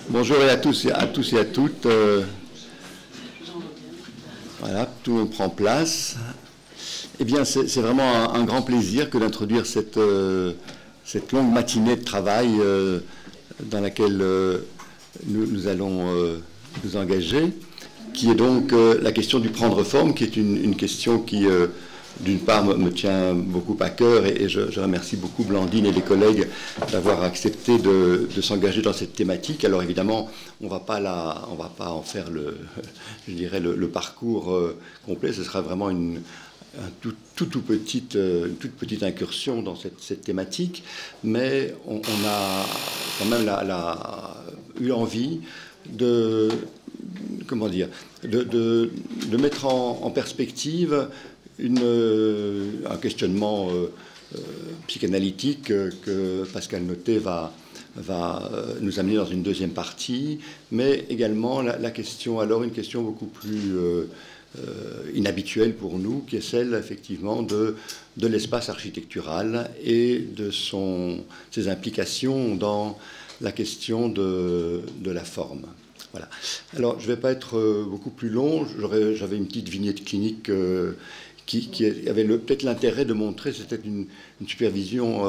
Bonjour à tous et à toutes. Voilà, tout le monde prend place. Eh bien, c'est vraiment un grand plaisir que d'introduire cette longue matinée de travail dans laquelle nous allons nous engager, qui est donc la question du prendre forme, qui est une question qui, d'une part, me tient beaucoup à cœur, et je remercie beaucoup Blandine et les collègues d'avoir accepté de s'engager dans cette thématique. Alors évidemment, on ne va pas en faire le parcours complet. Ce sera vraiment une toute petite incursion dans cette thématique, mais on a quand même eu envie de mettre en perspective un questionnement psychanalytique que Pascal Noté va nous amener dans une deuxième partie, mais également la question, alors une question beaucoup plus inhabituelle pour nous, qui est celle effectivement de l'espace architectural et de ses implications dans la question de la forme. Voilà. Alors, je ne vais pas être beaucoup plus long. J'avais une petite vignette clinique qui avait peut-être l'intérêt de montrer, c'était une supervision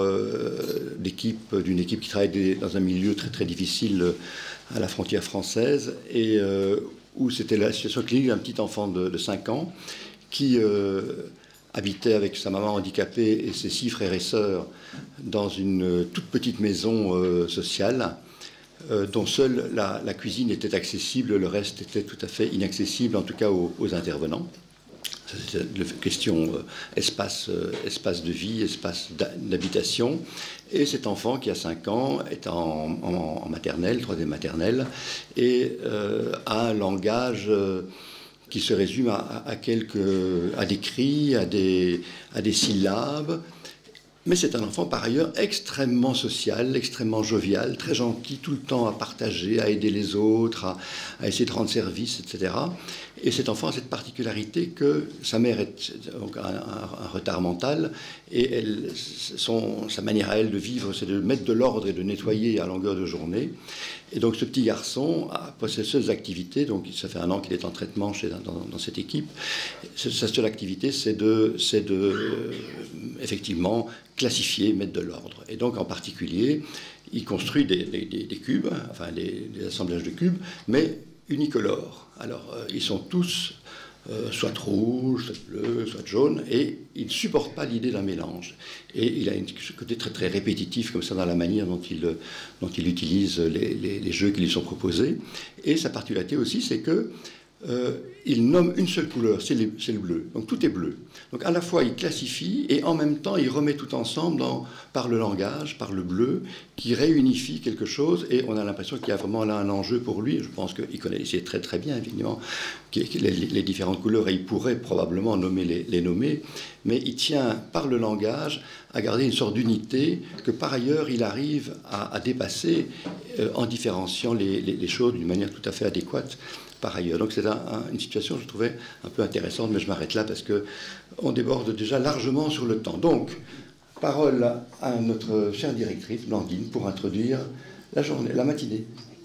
d'une équipe qui travaille dans un milieu très très difficile à la frontière française, et où c'était la situation clinique d'un petit enfant de 5 ans qui habitait avec sa maman handicapée et ses 6 frères et sœurs dans une toute petite maison sociale, dont seule la cuisine était accessible, le reste était tout à fait inaccessible, en tout cas aux intervenants. C'est la question espace de vie, espace d'habitation. Et cet enfant qui a 5 ans est en maternelle, 3e maternelle, et a un langage qui se résume à des cris, à des syllabes. Mais c'est un enfant, par ailleurs, extrêmement social, extrêmement jovial, très gentil, tout le temps à partager, à aider les autres, à essayer de rendre service, etc. Et cet enfant a cette particularité que sa mère est donc un retard mental, et sa manière à elle de vivre, c'est de mettre de l'ordre et de nettoyer à longueur de journée. Et donc ce petit garçon possède ses seules activités, donc ça fait 1 an qu'il est en traitement dans cette équipe. Sa seule activité, c'est de effectivement classifier, mettre de l'ordre. Et donc en particulier, il construit des cubes, enfin des assemblages de cubes, mais unicolores. Alors ils sont tous soit rouges, soit bleus, soit jaunes, et il ne supporte pas l'idée d'un mélange. Et il a un côté très très répétitif comme ça dans la manière dont il utilise les jeux qui lui sont proposés. Et sa particularité aussi, c'est que il nomme une seule couleur, c'est le bleu. Donc tout est bleu. Donc à la fois il classifie et en même temps il remet tout ensemble par le langage, par le bleu, qui réunifie quelque chose, et on a l'impression qu'il y a vraiment là un enjeu pour lui. Je pense qu'il connaissait très très bien évidemment les différentes couleurs, et il pourrait probablement les nommer, mais il tient par le langage à garder une sorte d'unité que par ailleurs il arrive à dépasser en différenciant les choses d'une manière tout à fait adéquate par ailleurs. Donc c'est une situation que je trouvais un peu intéressante, mais je m'arrête là parce qu'on déborde déjà largement sur le temps. Donc, parole à notre chère directrice, Blandine, pour introduire la matinée.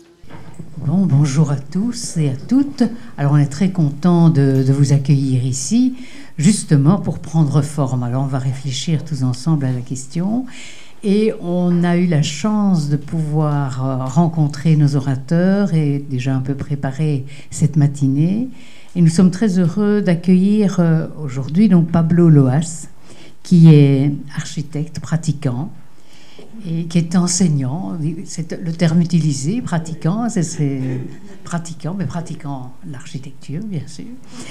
Bon, bonjour à tous et à toutes. Alors on est très content de vous accueillir ici, justement pour prendre forme. Alors on va réfléchir tous ensemble à la question. Et on a eu la chance de pouvoir rencontrer nos orateurs et déjà un peu préparer cette matinée. Et nous sommes très heureux d'accueillir aujourd'hui donc Pablo Loas, qui est architecte pratiquant et qui est enseignant. C'est le terme utilisé, pratiquant, c'est pratiquant, mais pratiquant l'architecture, bien sûr.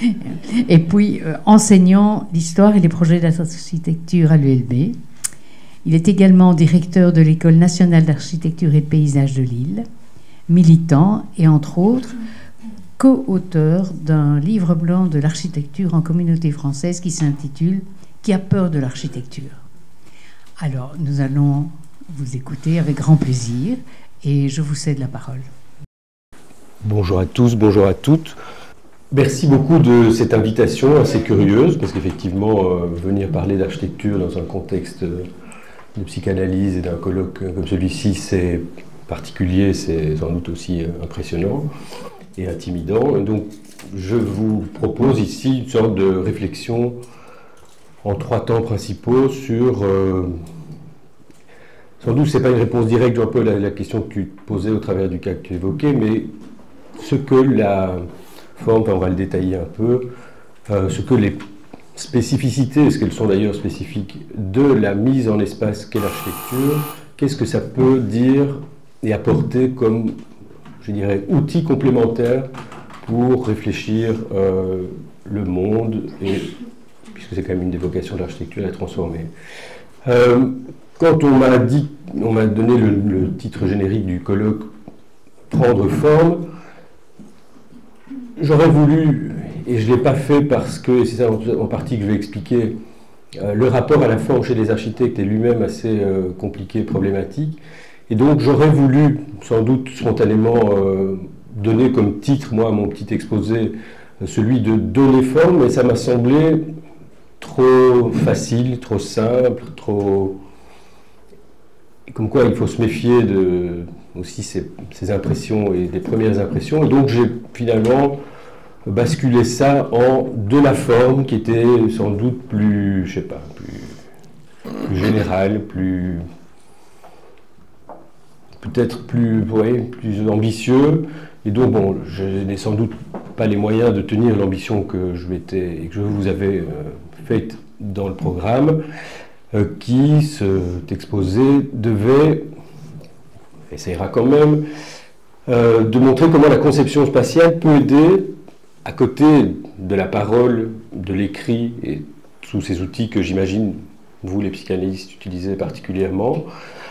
Et puis enseignant l'histoire et les projets d'architecture à l'ULB. Il est également directeur de l'École nationale d'architecture et de paysage de Lille, militant et, entre autres, co-auteur d'un livre blanc de l'architecture en communauté française qui s'intitule « Qui a peur de l'architecture ?» Alors, nous allons vous écouter avec grand plaisir et je vous cède la parole. Bonjour à tous, bonjour à toutes. Merci beaucoup de cette invitation assez curieuse, parce qu'effectivement, venir parler d'architecture dans un contexte de psychanalyse et d'un colloque comme celui-ci, c'est particulier, c'est sans doute aussi impressionnant et intimidant. Et donc, je vous propose ici une sorte de réflexion en 3 temps principaux sur... sans doute, ce n'est pas une réponse directe, Jean-Paul, à la question que tu posais au travers du cas que tu évoquais, mais ce que la forme, enfin, on va le détailler un peu, ce que les spécificités, ce qu'elles sont d'ailleurs spécifiques, de la mise en espace qu'est l'architecture, qu'est-ce que ça peut dire et apporter comme, je dirais, outil complémentaire pour réfléchir le monde, et, puisque c'est quand même une des vocations de l'architecture, à la transformer. Quand on m'a donné le titre générique du colloque « Prendre forme », j'aurais voulu, et je ne l'ai pas fait parce que, et c'est ça en partie que je vais expliquer, le rapport à la forme chez les architectes est lui-même assez compliqué et problématique. Et donc j'aurais voulu, sans doute spontanément, donner comme titre, moi, à mon petit exposé, celui de « Donner forme », mais ça m'a semblé trop facile, trop simple, trop... Comme quoi il faut se méfier de aussi ces impressions et des premières impressions. Et donc j'ai finalement basculé ça en de la forme qui était sans doute plus, je sais pas, plus générale, peut-être plus ambitieux. Et donc bon, je n'ai sans doute pas les moyens de tenir l'ambition que je vous avais faite dans le programme. Qui, cet exposé, essayera quand même, de montrer comment la conception spatiale peut aider, à côté de la parole, de l'écrit, et sous ces outils que j'imagine, vous les psychanalystes utilisez particulièrement,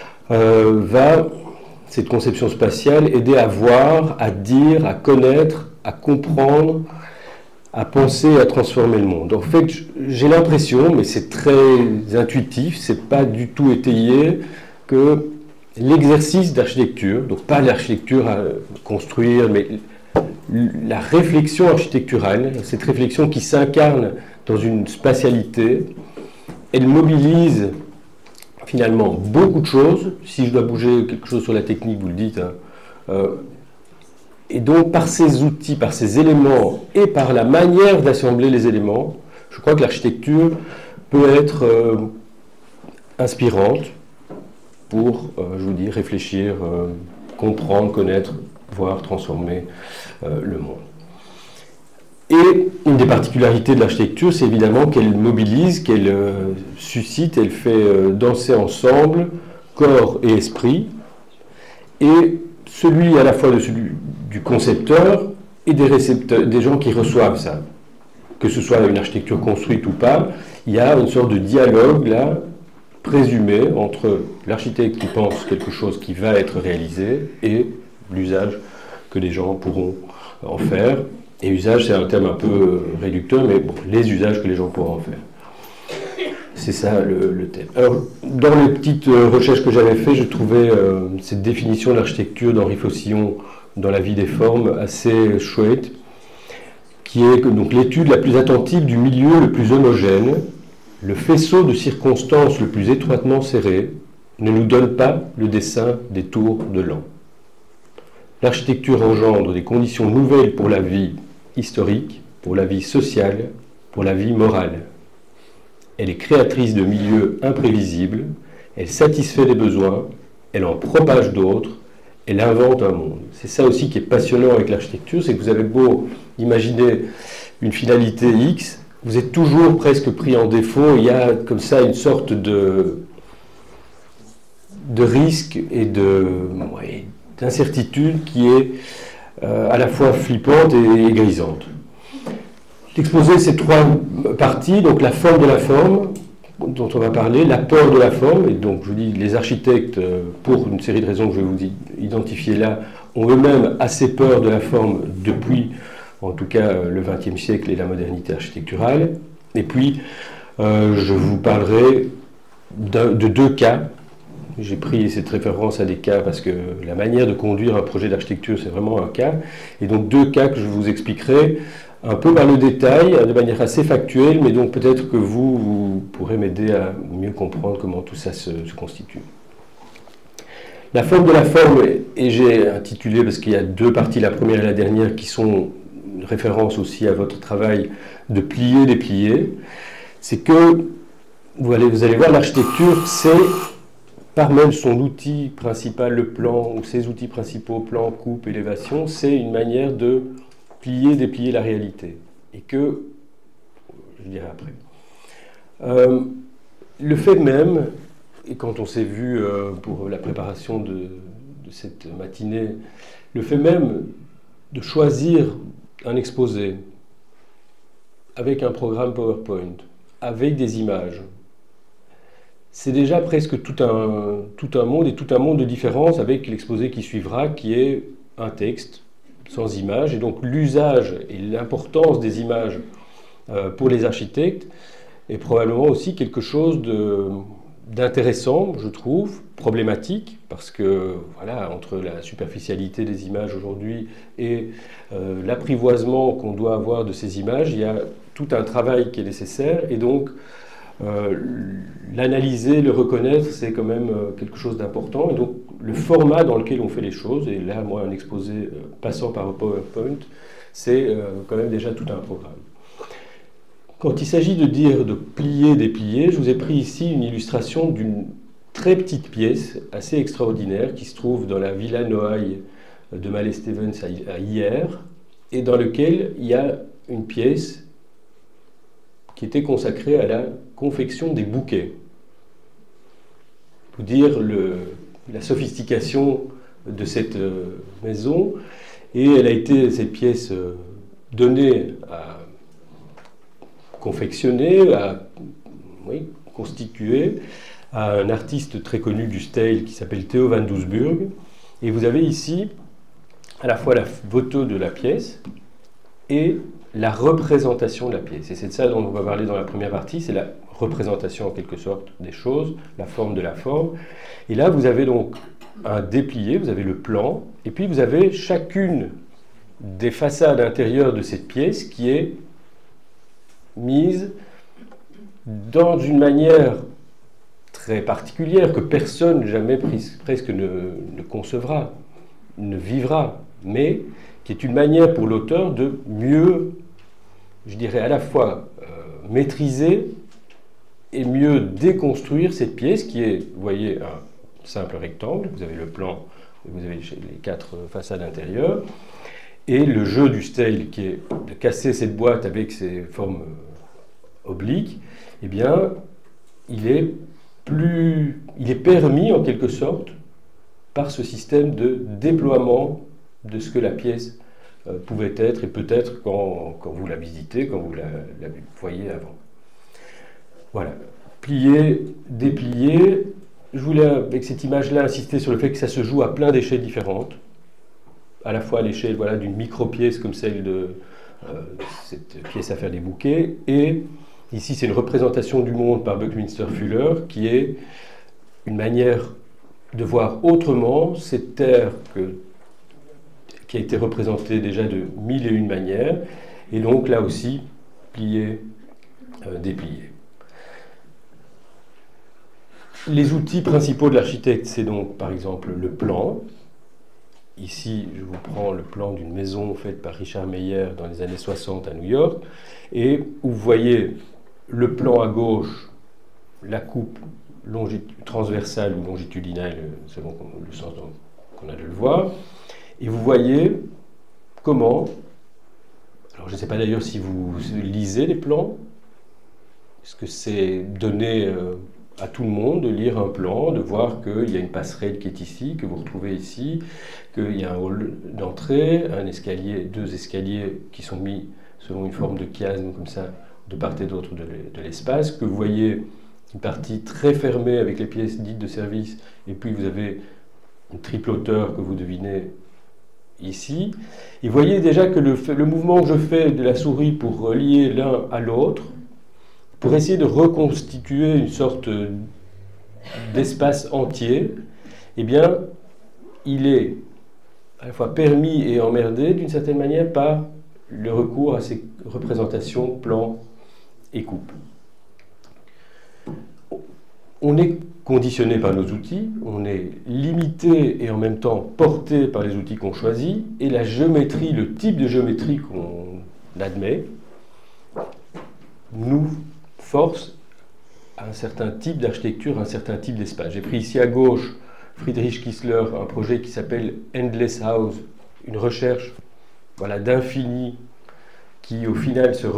va, cette conception spatiale, aider à voir, à dire, à connaître, à comprendre, à penser, à transformer le monde. En fait, j'ai l'impression, mais c'est très intuitif, c'est pas du tout étayé, que l'exercice d'architecture, donc pas l'architecture à construire, mais la réflexion architecturale, cette réflexion qui s'incarne dans une spatialité, elle mobilise finalement beaucoup de choses. Si je dois bouger quelque chose sur la technique, vous le dites, hein, et donc, par ces outils, par ces éléments et par la manière d'assembler les éléments, je crois que l'architecture peut être inspirante pour, je vous dis, réfléchir, comprendre, connaître, voir, transformer le monde. Et une des particularités de l'architecture, c'est évidemment qu'elle mobilise, qu'elle suscite, elle fait danser ensemble corps et esprit, et celui à la fois du concepteur et des récepteurs, des gens qui reçoivent ça. Que ce soit une architecture construite ou pas, il y a une sorte de dialogue là, présumé entre l'architecte qui pense quelque chose qui va être réalisé et l'usage que les gens pourront en faire. Et usage, c'est un terme un peu réducteur, mais bon, les usages que les gens pourront en faire. C'est ça le thème. Alors, dans les petites recherches que j'avais faites, je trouvais cette définition de l'architecture d'Henri Faucillon dans La vie des formes assez chouette, qui est donc l'étude la plus attentive du milieu le plus homogène, le faisceau de circonstances le plus étroitement serré, ne nous donne pas le dessin des tours de l'an. L'architecture engendre des conditions nouvelles pour la vie historique, pour la vie sociale, pour la vie morale. Elle est créatrice de milieux imprévisibles, elle satisfait des besoins, elle en propage d'autres, elle invente un monde. C'est ça aussi qui est passionnant avec l'architecture, c'est que vous avez beau imaginer une finalité X, vous êtes toujours presque pris en défaut, il y a comme ça une sorte de risque et d'incertitude qui est à la fois flippante et grisante. L'exposé, c'est 3 parties, donc la forme de la forme, dont on va parler, la peur de la forme, et donc je vous dis, les architectes, pour une série de raisons que je vais vous identifier là, ont eux-mêmes assez peur de la forme depuis, en tout cas, le XXe siècle et la modernité architecturale. Et puis, je vous parlerai de 2 cas. J'ai pris cette référence à des cas parce que la manière de conduire un projet d'architecture, c'est vraiment un cas. Et donc 2 cas que je vous expliquerai un peu par le détail, de manière assez factuelle, mais donc peut-être que vous pourrez m'aider à mieux comprendre comment tout ça se constitue. La forme de la forme, et j'ai intitulé, parce qu'il y a deux parties, la première et la dernière, qui sont une référence aussi à votre travail de plier, déplier, c'est que vous allez voir, l'architecture, c'est par même son outil principal, le plan, ou ses outils principaux, plan, coupe, élévation, c'est une manière de plier, déplier la réalité. Et que, je dirai après. Le fait même, et quand on s'est vu pour la préparation de cette matinée, le fait même de choisir un exposé avec un programme PowerPoint, avec des images, c'est déjà presque tout un monde et tout un monde de différence avec l'exposé qui suivra, qui est un texte sans images. Et donc l'usage et l'importance des images pour les architectes est probablement aussi quelque chose d'intéressant, je trouve, problématique, parce que voilà, entre la superficialité des images aujourd'hui et l'apprivoisement qu'on doit avoir de ces images, il y a tout un travail qui est nécessaire, et donc l'analyser, le reconnaître, c'est quand même quelque chose d'important. Et donc le format dans lequel on fait les choses, et là moi un exposé passant par un PowerPoint, c'est quand même déjà tout un programme. Quand il s'agit de dire de plier, déplier, je vous ai pris ici une illustration d'une très petite pièce assez extraordinaire qui se trouve dans la Villa Noailles de Mallet-Stevens à Hyères, et dans lequel il y a une pièce qui était consacrée à la confection des bouquets. Pour dire la sophistication de cette maison, et elle a été, cette pièce, donnée à confectionner, constituer à un artiste très connu du style qui s'appelle Theo van Doesburg. Et vous avez ici à la fois la photo de la pièce et la représentation de la pièce. Et c'est de ça dont on va parler dans la première partie, c'est la représentation en quelque sorte des choses, la forme de la forme. Et là, vous avez donc un déplié, vous avez le plan, et puis vous avez chacune des façades intérieures de cette pièce qui est mise dans une manière très particulière que personne jamais presque ne concevra, ne vivra, mais qui est une manière pour l'auteur de mieux, je dirais à la fois maîtriser et mieux déconstruire cette pièce qui est, vous voyez, un simple rectangle, vous avez le plan, vous avez les quatre façades intérieures, et le jeu du style qui est de casser cette boîte avec ses formes obliques, eh bien, il est permis en quelque sorte par ce système de déploiement de ce que la pièce pouvait être et peut-être quand vous la visitez, quand vous la voyez avant. Voilà. Plier, déplier. Je voulais, avec cette image-là, insister sur le fait que ça se joue à plein d'échelles différentes. À la fois à l'échelle d'une micro-pièce comme celle de cette pièce à faire des bouquets, et ici c'est une représentation du monde par Buckminster Fuller qui est une manière de voir autrement cette terre qui a été représentée déjà de mille et une manières, et donc là aussi plier, déplier. Les outils principaux de l'architecte, c'est donc par exemple le plan. Ici, je vous prends le plan d'une maison faite par Richard Meyer dans les années 60 à New York, et où vous voyez le plan à gauche, la coupe transversale ou longitudinale, selon le sens qu'on a de le voir, et vous voyez comment, alors je ne sais pas d'ailleurs si vous lisez les plans, est-ce que c'est donné à tout le monde de lire un plan, de voir qu'il y a une passerelle qui est ici, que vous retrouvez ici, qu'il y a un hall d'entrée, un escalier, deux escaliers qui sont mis selon une forme de chiasme comme ça, de part et d'autre de l'espace, que vous voyez une partie très fermée avec les pièces dites de service, et puis vous avez une triple hauteur que vous devinez ici. Et vous voyez déjà que le mouvement que je fais de la souris pour relier l'un à l'autre, pour essayer de reconstituer une sorte d'espace entier, eh bien, il est à la fois permis et emmerdé d'une certaine manière par le recours à ces représentations, plans et coupes. on est conditionné par nos outils, on est limité et en même temps porté par les outils qu'on choisit, et la géométrie, le type de géométrie qu'on admet, nous force à un certain type d'architecture, un certain type d'espace. J'ai pris ici à gauche Friedrich Kiesler, un projet qui s'appelle Endless House, une recherche voilà, d'infini qui au final se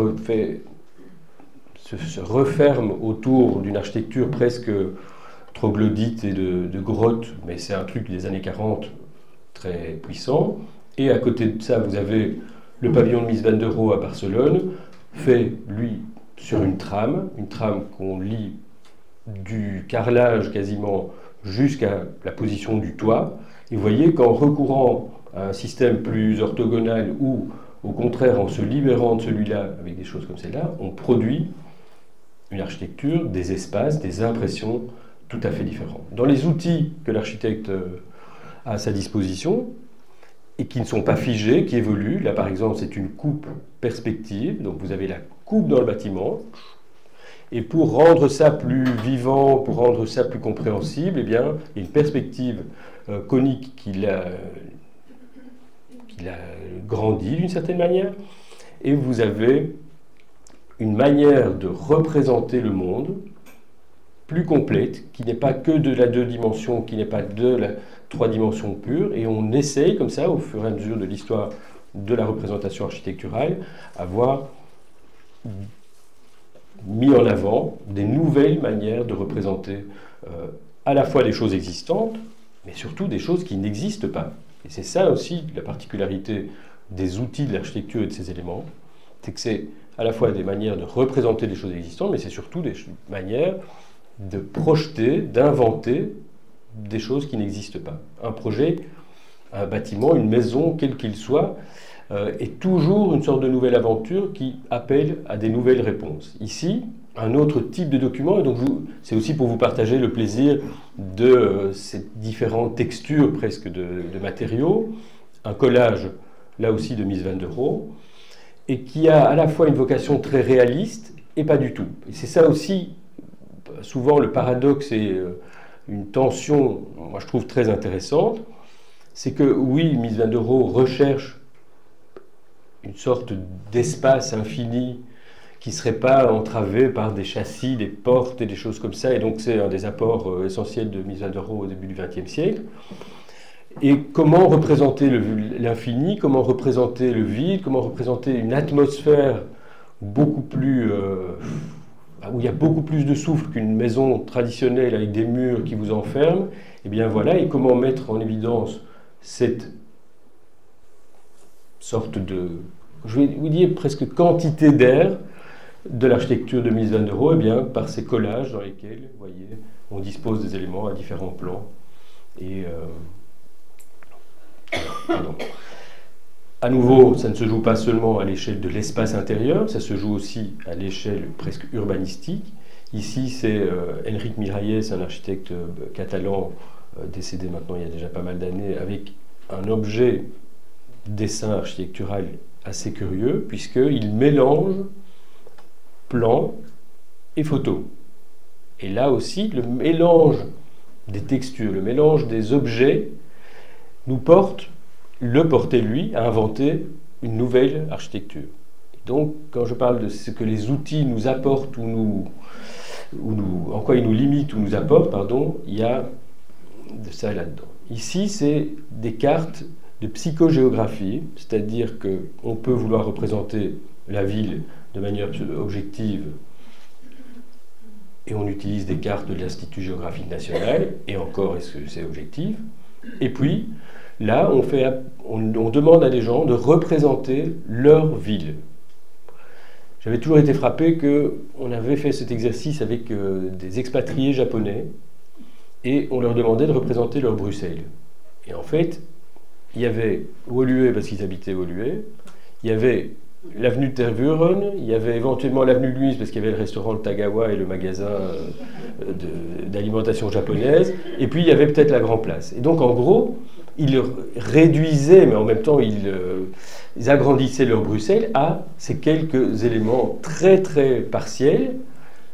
referme autour d'une architecture presque troglodyte et de grotte, mais c'est un truc des années 40 très puissant. Et à côté de ça, vous avez le pavillon de Mies van der Rohe à Barcelone, fait, lui, sur une trame qu'on lit du carrelage quasiment jusqu'à la position du toit. Et vous voyez qu'en recourant à un système plus orthogonal ou au contraire en se libérant de celui-là avec des choses comme celle-là, on produit une architecture, des espaces, des impressions tout à fait différentes. Dans les outils que l'architecte a à sa disposition et qui ne sont pas figés, qui évoluent, là par exemple c'est une coupe perspective, donc vous avez la coupe dans le bâtiment, et pour rendre ça plus vivant, pour rendre ça plus compréhensible, eh bien, il y a une perspective conique qu'il a grandi d'une certaine manière, et vous avez une manière de représenter le monde plus complète, qui n'est pas que de la 2 dimensions, qui n'est pas de la 3 dimensions pure, et on essaye comme ça, au fur et à mesure de l'histoire de la représentation architecturale, avoir mis en avant des nouvelles manières de représenter à la fois des choses existantes, mais surtout des choses qui n'existent pas. Et c'est ça aussi la particularité des outils de l'architecture et de ces éléments, c'est que c'est à la fois des manières de représenter des choses existantes, mais c'est surtout des manières de projeter, d'inventer des choses qui n'existent pas. Un projet, un bâtiment, une maison, quel qu'il soit, est toujours une sorte de nouvelle aventure qui appelle à des nouvelles réponses. Ici, un autre type de document, et donc c'est aussi pour vous partager le plaisir de ces différentes textures presque de matériaux, un collage, là aussi de Mies van der Rohe, et qui a à la fois une vocation très réaliste et pas du tout. Et c'est ça aussi, souvent le paradoxe et une tension, moi je trouve très intéressante, c'est que oui, Mies van der Rohe recherche une sorte d'espace infini qui ne serait pas entravé par des châssis, des portes et des choses comme ça, et donc c'est un des apports essentiels de Mies van der Rohe au début du XXe siècle. Et comment représenter l'infini, comment représenter le vide, comment représenter une atmosphère beaucoup plus... où il y a beaucoup plus de souffle qu'une maison traditionnelle avec des murs qui vous enferment, et bien voilà, et comment mettre en évidence cette sorte de, je vais vous dire presque quantité d'air de l'architecture de Mies van der Rohe, eh bien par ces collages dans lesquels, vous voyez, on dispose des éléments à différents plans. Et pardon. À nouveau, ça ne se joue pas seulement à l'échelle de l'espace intérieur, ça se joue aussi à l'échelle presque urbanistique. Ici, c'est Enric Miralles, un architecte catalan décédé maintenant il y a déjà pas mal d'années, avec un objet dessin architectural assez curieux, puisqu'il mélange plan et photo. Et là aussi, le mélange des textures, le mélange des objets nous porte, le portait lui, à inventer une nouvelle architecture. Et donc, quand je parle de ce que les outils nous apportent, en quoi ils nous limitent ou nous apportent, pardon, il y a de ça là-dedans. Ici, c'est des cartes de psychogéographie, c'est-à-dire qu'on peut vouloir représenter la ville de manière objective, et on utilise des cartes de l'Institut géographique national, et encore, est-ce que c'est objectif? Et puis, là, on demande à des gens de représenter leur ville. J'avais toujours été frappé qu'on avait fait cet exercice avec des expatriés japonais, et on leur demandait de représenter leur Bruxelles. Et en fait, il y avait Woluwe, parce qu'ils habitaient Woluwe, il y avait l'avenue de Tervuren, il y avait éventuellement l'avenue de Luis, parce qu'il y avait le restaurant Le Tagawa et le magasin d'alimentation japonaise, et puis il y avait peut-être la Grand Place. Et donc en gros, ils réduisaient, mais en même temps ils agrandissaient leur Bruxelles à ces quelques éléments très très partiels,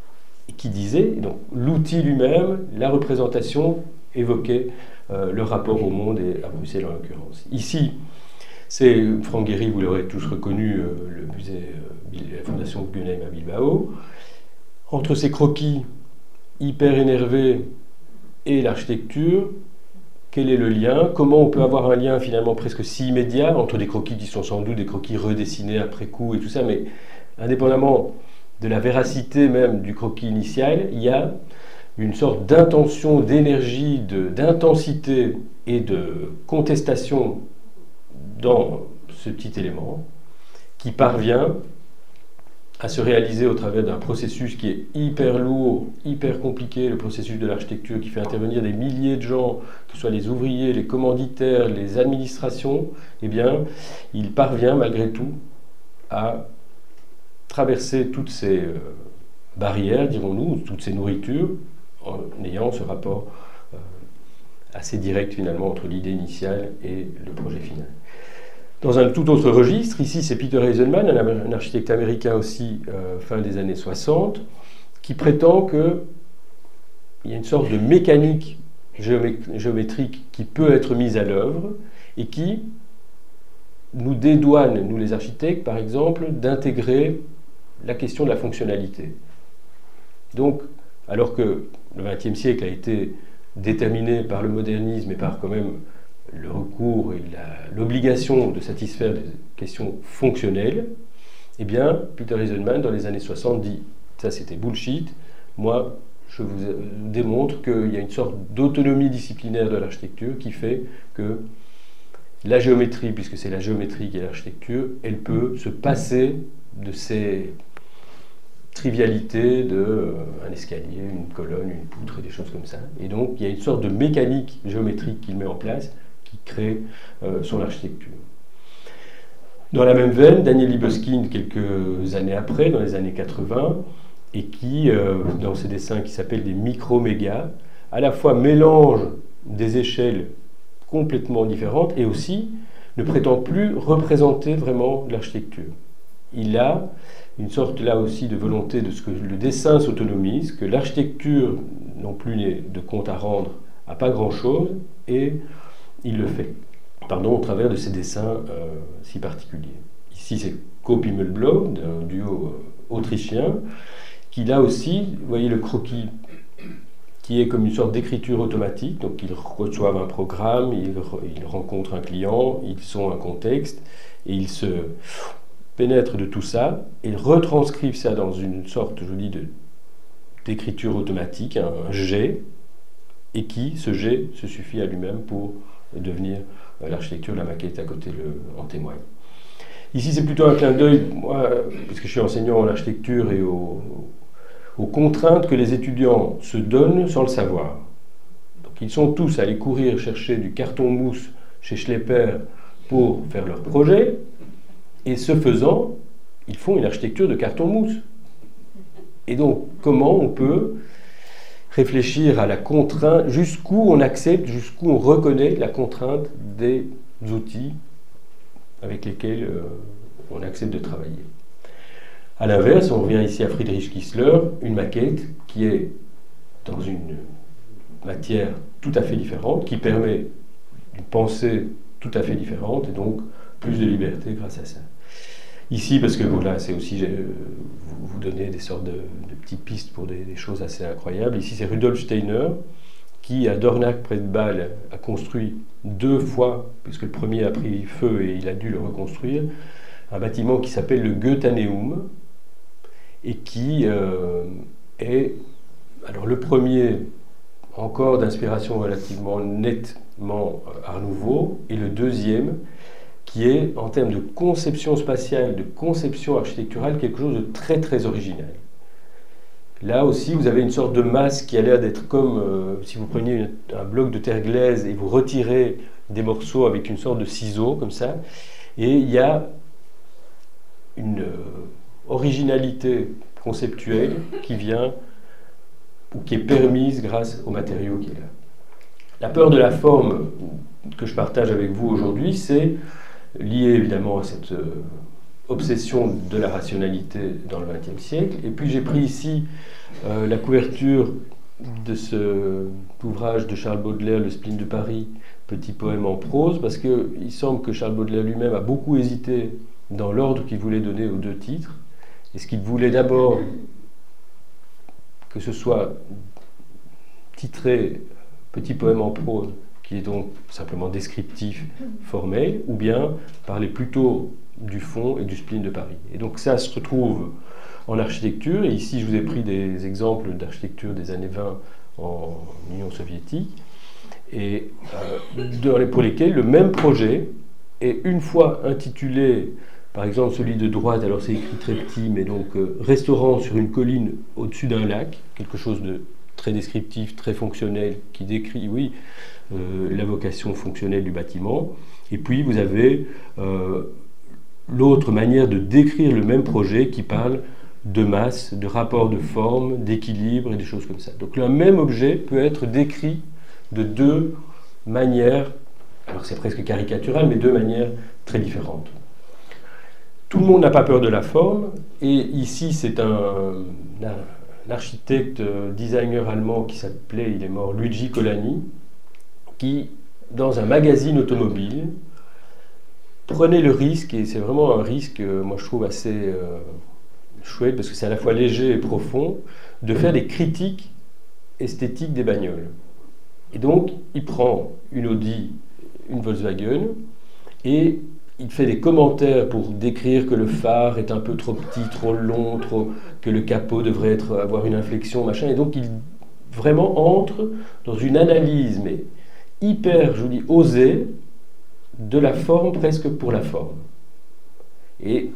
qui disait, donc l'outil lui-même, la représentation évoquait le rapport au monde et à Bruxelles en l'occurrence. Ici, c'est Franck Gehry, vous l'aurez tous reconnu, le musée, la Fondation Guggenheim à Bilbao. Entre ces croquis hyper énervés et l'architecture, quel est le lien? Comment on peut avoir un lien finalement presque si immédiat entre des croquis qui sont sans doute des croquis redessinés après coup et tout ça, mais indépendamment de la véracité même du croquis initial, il y a une sorte d'intention, d'énergie, d'intensité et de contestation dans ce petit élément qui parvient à se réaliser au travers d'un processus qui est hyper lourd, hyper compliqué, le processus de l'architecture qui fait intervenir des milliers de gens, que ce soit les ouvriers, les commanditaires, les administrations, eh bien, il parvient malgré tout à traverser toutes ces barrières, dirons-nous, toutes ces nourritures, en ayant ce rapport assez direct finalement entre l'idée initiale et le projet final. Dans un tout autre registre, ici c'est Peter Eisenman, un architecte américain aussi, fin des années 60, qui prétend qu'il y a une sorte de mécanique géométrique qui peut être mise à l'œuvre et qui nous dédouane, nous les architectes par exemple, d'intégrer la question de la fonctionnalité. Donc, alors que le XXe siècle a été déterminé par le modernisme et par quand même le recours et l'obligation de satisfaire des questions fonctionnelles, eh bien, Peter Eisenman, dans les années 60, dit « ça c'était bullshit, moi je vous démontre qu'il y a une sorte d'autonomie disciplinaire de l'architecture qui fait que la géométrie, puisque c'est la géométrie qui est l'architecture, elle peut se passer de ces trivialités d'un escalier, une colonne, une poutre et des choses comme ça. Et donc, il y a une sorte de mécanique géométrique qu'il met en place qui crée son architecture. Dans la même veine, Daniel Libeskind, quelques années après, dans les années 80, et qui, dans ses dessins qui s'appellent des micro-mégas, à la fois mélange des échelles complètement différentes et aussi ne prétend plus représenter vraiment l'architecture. Il a une sorte là aussi de volonté de ce que le dessin s'autonomise, que l'architecture non plus n'est de compte à rendre à pas grand-chose, et il le fait, au travers de ces dessins si particuliers. Ici c'est Koop Himmelblau, d'un duo autrichien, qui là aussi, vous voyez le croquis qui est comme une sorte d'écriture automatique, donc ils reçoivent un programme, ils rencontrent un client, ils ont un contexte, et ils se pénètrent de tout ça, et retranscrivent ça dans une sorte, je dis, d'écriture automatique, un jet, et qui, ce jet, se suffit à lui-même pour devenir l'architecture, la maquette à côté en témoigne. Ici, c'est plutôt un clin d'œil, moi, parce que je suis enseignant en architecture et aux contraintes que les étudiants se donnent sans le savoir. Donc, ils sont tous allés courir chercher du carton mousse chez Schlepper pour faire leur projet, et ce faisant, ils font une architecture de carton mousse. Et donc, comment on peut réfléchir à la contrainte, jusqu'où on accepte, jusqu'où on reconnaît la contrainte des outils avec lesquels on accepte de travailler. A l'inverse, on revient ici à Friedrich Kiesler, une maquette qui est dans une matière tout à fait différente, qui permet une pensée tout à fait différente, et donc plus de liberté grâce à ça. Ici, parce que voilà, c'est aussi vous donner des sortes de petites pistes pour des choses assez incroyables. Ici, c'est Rudolf Steiner, qui à Dornach, près de Bâle, a construit 2 fois, puisque le premier a pris feu et il a dû le reconstruire, un bâtiment qui s'appelle le Goetheanum, et qui est, alors le premier, encore d'inspiration relativement nettement Art Nouveau, et le deuxième, qui est, en termes de conception spatiale, de conception architecturale, quelque chose de très très original. Là aussi, vous avez une sorte de masse qui a l'air d'être comme si vous preniez un bloc de terre glaise et vous retirez des morceaux avec une sorte de ciseau, comme ça, et il y a une originalité conceptuelle qui vient, ou qui est permise grâce au matériau qui est là. La peur de la forme que je partage avec vous aujourd'hui, c'est lié évidemment à cette obsession de la rationalité dans le XXe siècle. Et puis j'ai pris ici la couverture de cet ouvrage de Charles Baudelaire, Le spleen de Paris, petit poème en prose, parce qu'il semble que Charles Baudelaire lui-même a beaucoup hésité dans l'ordre qu'il voulait donner aux deux titres. Est-ce qu'il voulait d'abord que ce soit titré petit poème en prose, qui est donc simplement descriptif, formel, ou bien parler plutôt du fond et du spleen de Paris. Et donc ça se retrouve en architecture, et ici je vous ai pris des exemples d'architecture des années 20 en Union soviétique, et pour lesquels le même projet est une fois intitulé, par exemple celui de droite, alors c'est écrit très petit, mais donc restaurant sur une colline au-dessus d'un lac, quelque chose de très descriptif, très fonctionnel, qui décrit, oui, la vocation fonctionnelle du bâtiment. Et puis vous avez l'autre manière de décrire le même projet qui parle de masse, de rapport de forme, d'équilibre et des choses comme ça. Donc le même objet peut être décrit de deux manières, alors c'est presque caricatural, mais deux manières très différentes. Tout le monde n'a pas peur de la forme, et ici c'est un architecte, designer allemand qui s'appelait, il est mort, Luigi Colani, qui, dans un magazine automobile, prenait le risque, et c'est vraiment un risque, moi je trouve assez chouette, parce que c'est à la fois léger et profond, de faire des critiques esthétiques des bagnoles. Et donc, il prend une Audi, une Volkswagen, et il fait des commentaires pour décrire que le phare est un peu trop petit, trop long, que le capot devrait avoir une inflexion, machin, et donc il vraiment entre dans une analyse, mais hyper, je vous dis, osée, de la forme presque pour la forme. Et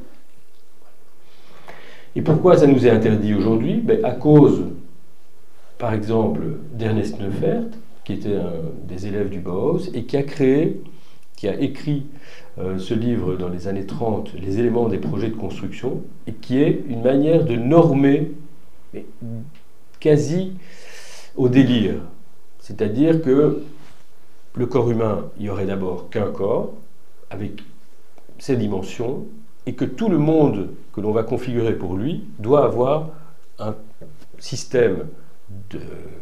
pourquoi ça nous est interdit aujourd'hui? À cause, par exemple, d'Ernest Neufert, qui était un des élèves du Bauhaus, et qui a écrit ce livre dans les années 30, Les éléments des projets de construction, et qui est une manière de normer, mais quasi au délire. C'est-à-dire que le corps humain, il n'y aurait d'abord qu'un corps, avec ses dimensions, et que tout le monde que l'on va configurer pour lui doit avoir un système de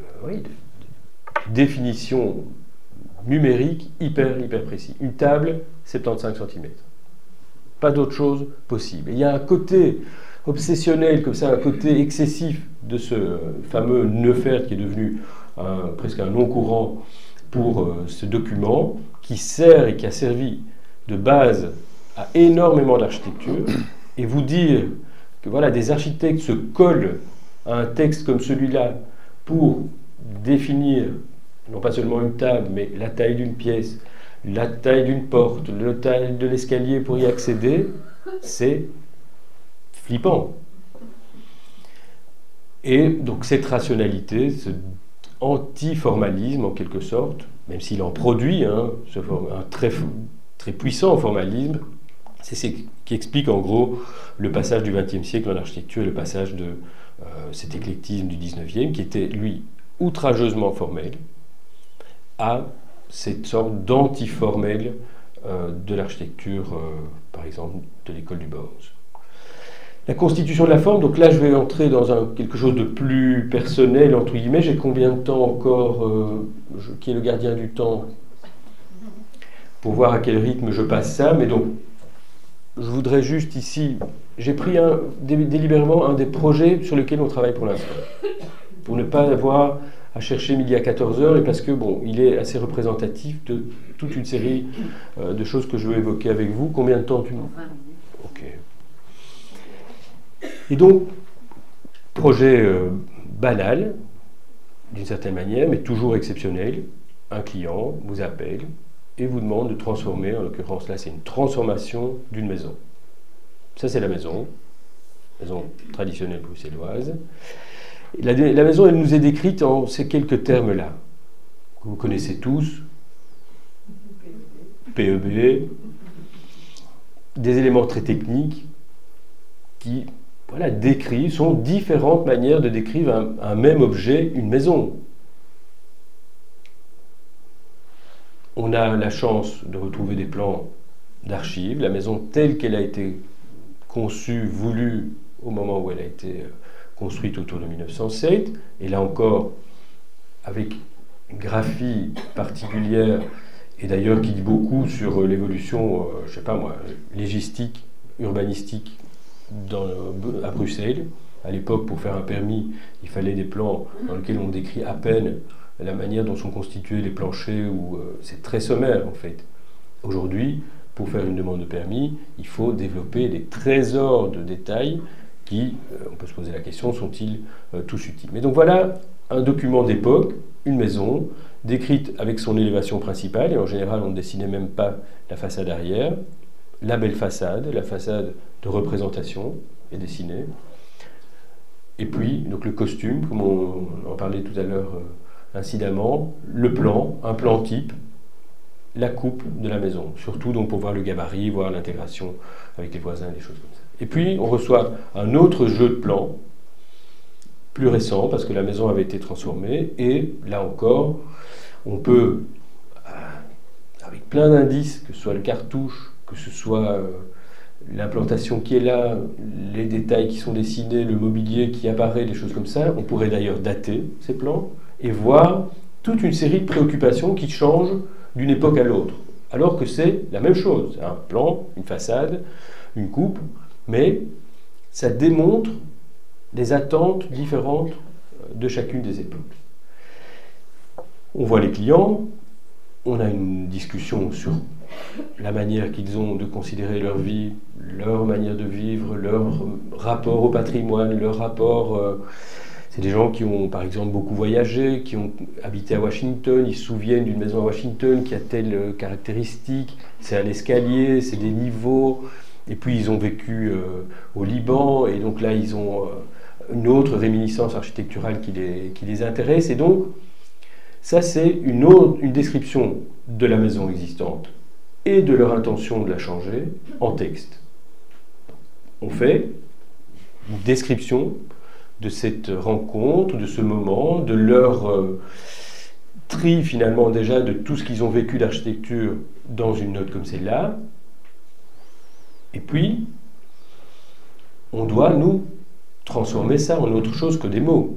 définition numérique hyper précis. Une table, 75 cm. Pas d'autre chose possible. Et il y a un côté obsessionnel, comme ça, un côté excessif de ce fameux Neufert qui est devenu presque un nom courant pour ce document, qui sert et qui a servi de base à énormément d'architecture, et vous dire que voilà, des architectes se collent à un texte comme celui-là pour définir non pas seulement une table, mais la taille d'une pièce, la taille d'une porte, la taille de l'escalier pour y accéder, c'est flippant. Et donc cette rationalité, ce anti-formalisme en quelque sorte, même s'il en produit un très puissant formalisme, c'est ce qui explique en gros le passage du XXe siècle en architecture et le passage de cet éclectisme du XIXe, qui était lui outrageusement formel, à cette sorte d'anti-formel de l'architecture, par exemple, de l'école du Bauhaus. La constitution de la forme, donc là je vais entrer dans quelque chose de plus personnel, entre guillemets. J'ai combien de temps encore, qui est le gardien du temps, pour voir à quel rythme je passe ça, mais donc je voudrais juste ici, j'ai pris délibérément un des projets sur lesquels on travaille pour l'instant, pour ne pas avoir à chercher midi à 14h, et parce que bon, il est assez représentatif de toute une série de choses que je veux évoquer avec vous. Combien de temps tu m'en... Ok. Et donc, projet banal, d'une certaine manière, mais toujours exceptionnel. Un client vous appelle et vous demande de transformer, en l'occurrence là c'est une transformation d'une maison. Ça c'est la maison traditionnelle bruxelloise. La maison, elle nous est décrite en ces quelques termes-là, que vous connaissez tous. PEB, des éléments très techniques qui sont différentes manières de décrire un même objet, une maison. On a la chance de retrouver des plans d'archives, la maison telle qu'elle a été conçue, voulue au moment où elle a été construite autour de 1907, et là encore avec une graphie particulière, et d'ailleurs qui dit beaucoup sur l'évolution, je ne sais pas moi, légistique, urbanistique à Bruxelles. À l'époque, pour faire un permis, il fallait des plans dans lesquels on décrit à peine la manière dont sont constitués les planchers, ou c'est très sommaire en fait. Aujourd'hui, pour faire une demande de permis, il faut développer des trésors de détails qui, on peut se poser la question, sont-ils tous utiles? Mais donc voilà un document d'époque, une maison, décrite avec son élévation principale, et en général on ne dessinait même pas la façade arrière, la belle façade, la façade de représentation est dessinée, et puis donc le costume, comme on en parlait tout à l'heure incidemment, le plan, un plan type, la coupe de la maison, surtout donc pour voir le gabarit, voir l'intégration avec les voisins, des choses comme ça. Et puis on reçoit un autre jeu de plans, plus récent, parce que la maison avait été transformée, et là encore, on peut, avec plein d'indices, que ce soit le cartouche, que ce soit l'implantation qui est là, les détails qui sont dessinés, le mobilier qui apparaît, des choses comme ça, on pourrait d'ailleurs dater ces plans, et voir toute une série de préoccupations qui changent d'une époque à l'autre, alors que c'est la même chose, un plan, une façade, une coupe, mais ça démontre des attentes différentes de chacune des époques. On voit les clients, on a une discussion sur la manière qu'ils ont de considérer leur vie, leur manière de vivre, leur rapport au patrimoine, leur rapport... c'est des gens qui ont par exemple beaucoup voyagé, qui ont habité à Washington, ils se souviennent d'une maison à Washington qui a telle caractéristique, c'est un escalier, c'est des niveaux, et puis ils ont vécu au Liban, et donc là ils ont une autre réminiscence architecturale qui les intéresse, et donc ça c'est une description de la maison existante et de leur intention de la changer en texte. On fait une description de cette rencontre, de ce moment, de leur tri finalement déjà de tout ce qu'ils ont vécu d'architecture dans une note comme celle-là. Et puis, on doit, nous, transformer ça en autre chose que des mots.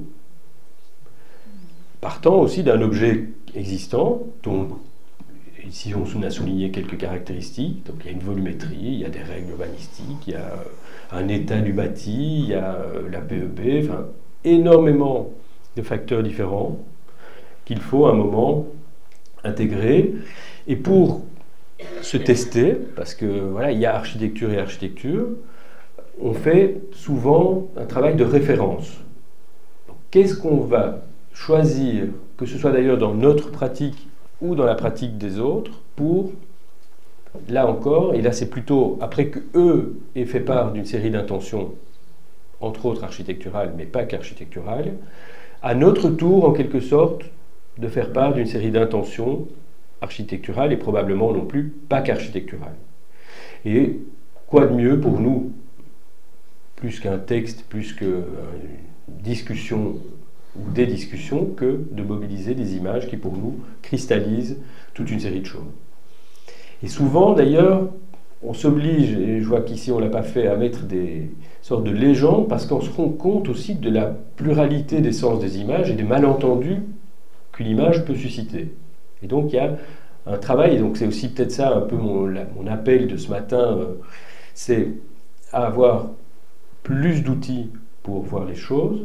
Partant aussi d'un objet existant, dont ici on a souligné quelques caractéristiques, donc il y a une volumétrie, il y a des règles urbanistiques, il y a un état du bâti, il y a la PEB, enfin énormément de facteurs différents qu'il faut à un moment intégrer. Et pour se tester, parce que voilà, il y a architecture et architecture, on fait souvent un travail de référence. Qu'est-ce qu'on va choisir, que ce soit d'ailleurs dans notre pratique ou dans la pratique des autres, pour, là encore, et là c'est plutôt après qu'eux aient fait part d'une série d'intentions, entre autres architecturales, mais pas qu'architecturales, à notre tour, en quelque sorte, de faire part d'une série d'intentions architecturales et probablement non plus pas qu'architecturales. Et quoi de mieux pour nous, plus qu'un texte, plus qu'une discussion ou des discussions, que de mobiliser des images qui pour nous cristallisent toute une série de choses. Et souvent d'ailleurs, on s'oblige, et je vois qu'ici on ne l'a pas fait, à mettre des sortes de légendes parce qu'on se rend compte aussi de la pluralité des sens des images et des malentendus qu'une image peut susciter. Et donc il y a un travail, et donc c'est aussi peut-être ça un peu mon appel de ce matin, c'est à avoir plus d'outils pour voir les choses,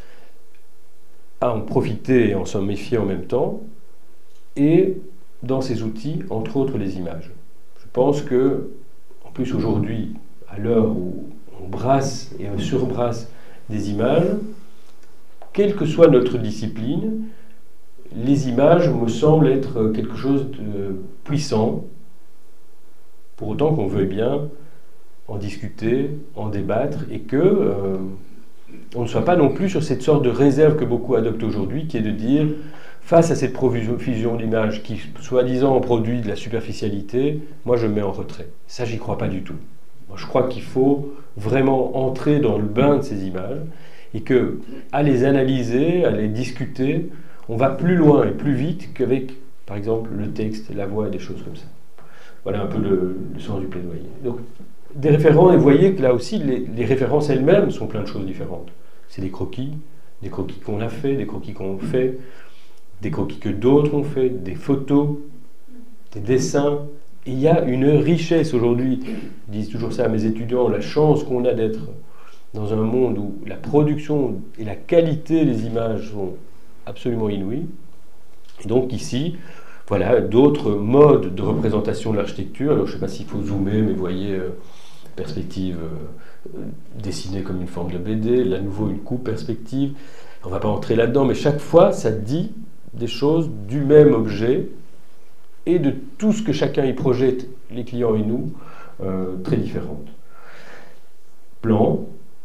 à en profiter et en s'en méfier en même temps, et dans ces outils, entre autres les images. Je pense que, en plus aujourd'hui, à l'heure où on brasse et on surbrasse des images, quelle que soit notre discipline, les images me semblent être quelque chose de puissant, pour autant qu'on veuille bien en discuter, en débattre, et que on ne soit pas non plus sur cette sorte de réserve que beaucoup adoptent aujourd'hui, qui est de dire, face à cette profusion d'images qui, soi-disant, produit de la superficialité, moi je me mets en retrait. Ça, j'y crois pas du tout. Moi, je crois qu'il faut vraiment entrer dans le bain de ces images, et que, à les analyser, à les discuter, on va plus loin et plus vite qu'avec, par exemple, le texte, la voix et des choses comme ça. Voilà un peu le sens du plaidoyer. Donc, des référents, et vous voyez que là aussi, les références elles-mêmes sont plein de choses différentes. C'est des croquis qu'on a fait, des croquis qu'on fait, des croquis que d'autres ont fait, des photos, des dessins. Et il y a une richesse aujourd'hui, je dis toujours ça à mes étudiants, la chance qu'on a d'être dans un monde où la production et la qualité des images sont absolument inouïes. Et donc ici, voilà, d'autres modes de représentation de l'architecture. Alors je ne sais pas s'il faut zoomer, mais vous voyez, perspective dessinée comme une forme de BD, là nouveau une coupe perspective. On ne va pas entrer là-dedans, mais chaque fois, ça dit des choses du même objet et de tout ce que chacun y projette, les clients et nous, très différentes. Plan,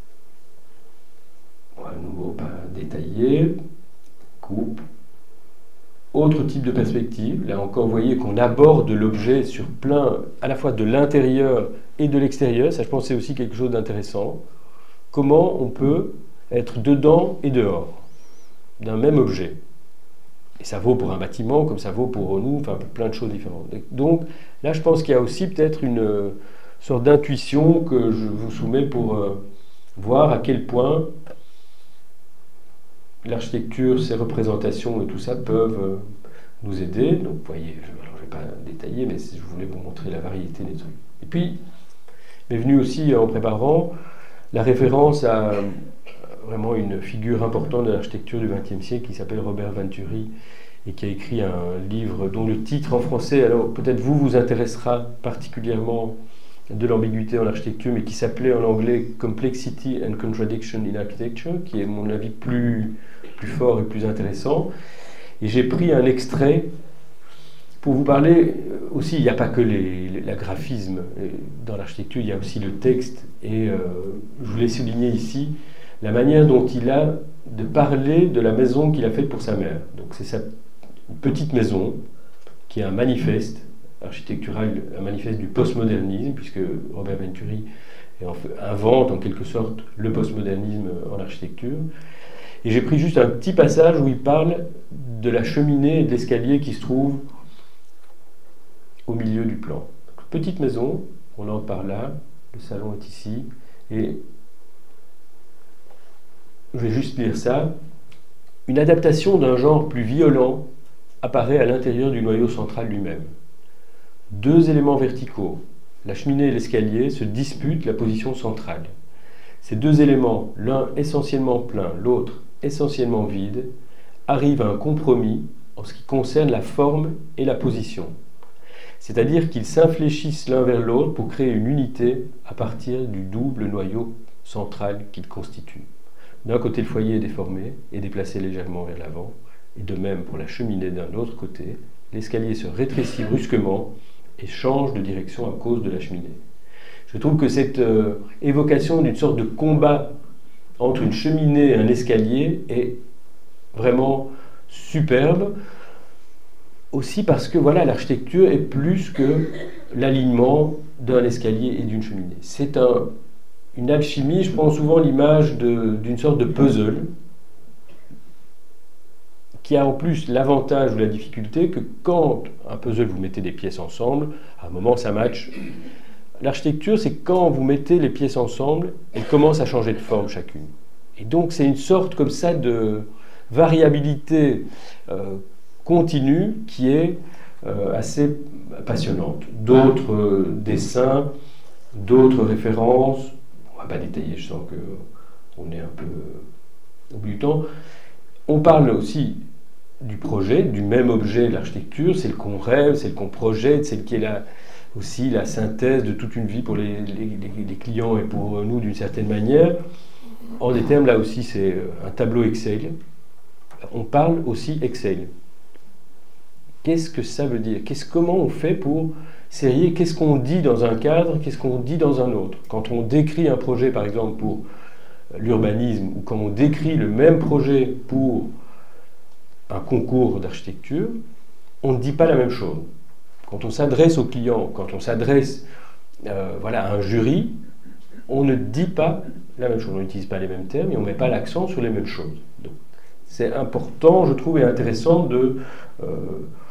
à nouveau pas détaillé, coupe, autre type de perspective. Là encore, vous voyez qu'on aborde l'objet sur plein, à la fois de l'intérieur et de l'extérieur. Ça, je pense, c'est aussi quelque chose d'intéressant. Comment on peut être dedans et dehors d'un même objet. Et ça vaut pour un bâtiment comme ça vaut pour nous, enfin pour plein de choses différentes. Donc là, je pense qu'il y a aussi peut-être une sorte d'intuition que je vous soumets pour voir à quel point l'architecture, ses représentations et tout ça peuvent nous aider. Donc vous voyez, je ne vais pas détailler, mais je voulais vous montrer la variété des trucs. Et puis, m'est venu aussi en préparant la référence à vraiment une figure importante de l'architecture du XXe siècle qui s'appelle Robert Venturi et qui a écrit un livre dont le titre en français, alors peut-être vous intéressera particulièrement de l'ambiguïté en architecture, mais qui s'appelait en anglais Complexity and Contradiction in Architecture, qui est à mon avis plus fort et plus intéressant. Et j'ai pris un extrait pour vous parler aussi. Il n'y a pas que la graphisme dans l'architecture, il y a aussi le texte. Et je voulais souligner ici la manière dont il a de parler de la maison qu'il a faite pour sa mère. Donc c'est sa petite maison qui est un manifeste architectural, un manifeste du postmodernisme, puisque Robert Venturi invente en quelque sorte le postmodernisme en architecture. Et j'ai pris juste un petit passage où il parle de la cheminée et de l'escalier qui se trouvent au milieu du plan. Donc, petite maison, on entre par là, le salon est ici, et je vais juste lire ça. Une adaptation d'un genre plus violent apparaît à l'intérieur du noyau central lui-même. Deux éléments verticaux, la cheminée et l'escalier, se disputent la position centrale. Ces deux éléments, l'un essentiellement plein, l'autre essentiellement vide, arrivent à un compromis en ce qui concerne la forme et la position. C'est-à-dire qu'ils s'infléchissent l'un vers l'autre pour créer une unité à partir du double noyau central qu'ils constituent. D'un côté, le foyer est déformé et déplacé légèrement vers l'avant, et de même pour la cheminée d'un autre côté, l'escalier se rétrécit brusquement et change de direction à cause de la cheminée. Je trouve que cette évocation d'une sorte de combat entre une cheminée et un escalier est vraiment superbe, aussi parce que voilà, l'architecture est plus que l'alignement d'un escalier et d'une cheminée. C'est une alchimie, je prends souvent l'image d'une sorte de puzzle qui a en plus l'avantage ou la difficulté que quand un puzzle, vous mettez des pièces ensemble, à un moment ça match. L'architecture, c'est quand vous mettez les pièces ensemble, elles commencent à changer de forme chacune. Et donc c'est une sorte comme ça de variabilité continue qui est assez passionnante. D'autres dessins, d'autres références, on ne va pas détailler, je sens qu'on est un peu au bout du temps. On parle aussi du projet, du même objet de l'architecture, c'est le qu'on rêve, c'est le qu'on projette, c'est le qui est aussi la synthèse de toute une vie pour les clients et pour nous d'une certaine manière. En des termes, là aussi, c'est un tableau Excel. On parle aussi Excel. Qu'est-ce que ça veut dire? Comment on fait pour serrer? Qu'est-ce qu'on dit dans un cadre? Qu'est-ce qu'on dit dans un autre? Quand on décrit un projet, par exemple, pour l'urbanisme, ou quand on décrit le même projet pour un concours d'architecture, on ne dit pas la même chose. Quand on s'adresse aux clients, quand on s'adresse à un jury, on ne dit pas la même chose. On n'utilise pas les mêmes termes et on ne met pas l'accent sur les mêmes choses. Donc, c'est important, je trouve, et intéressant de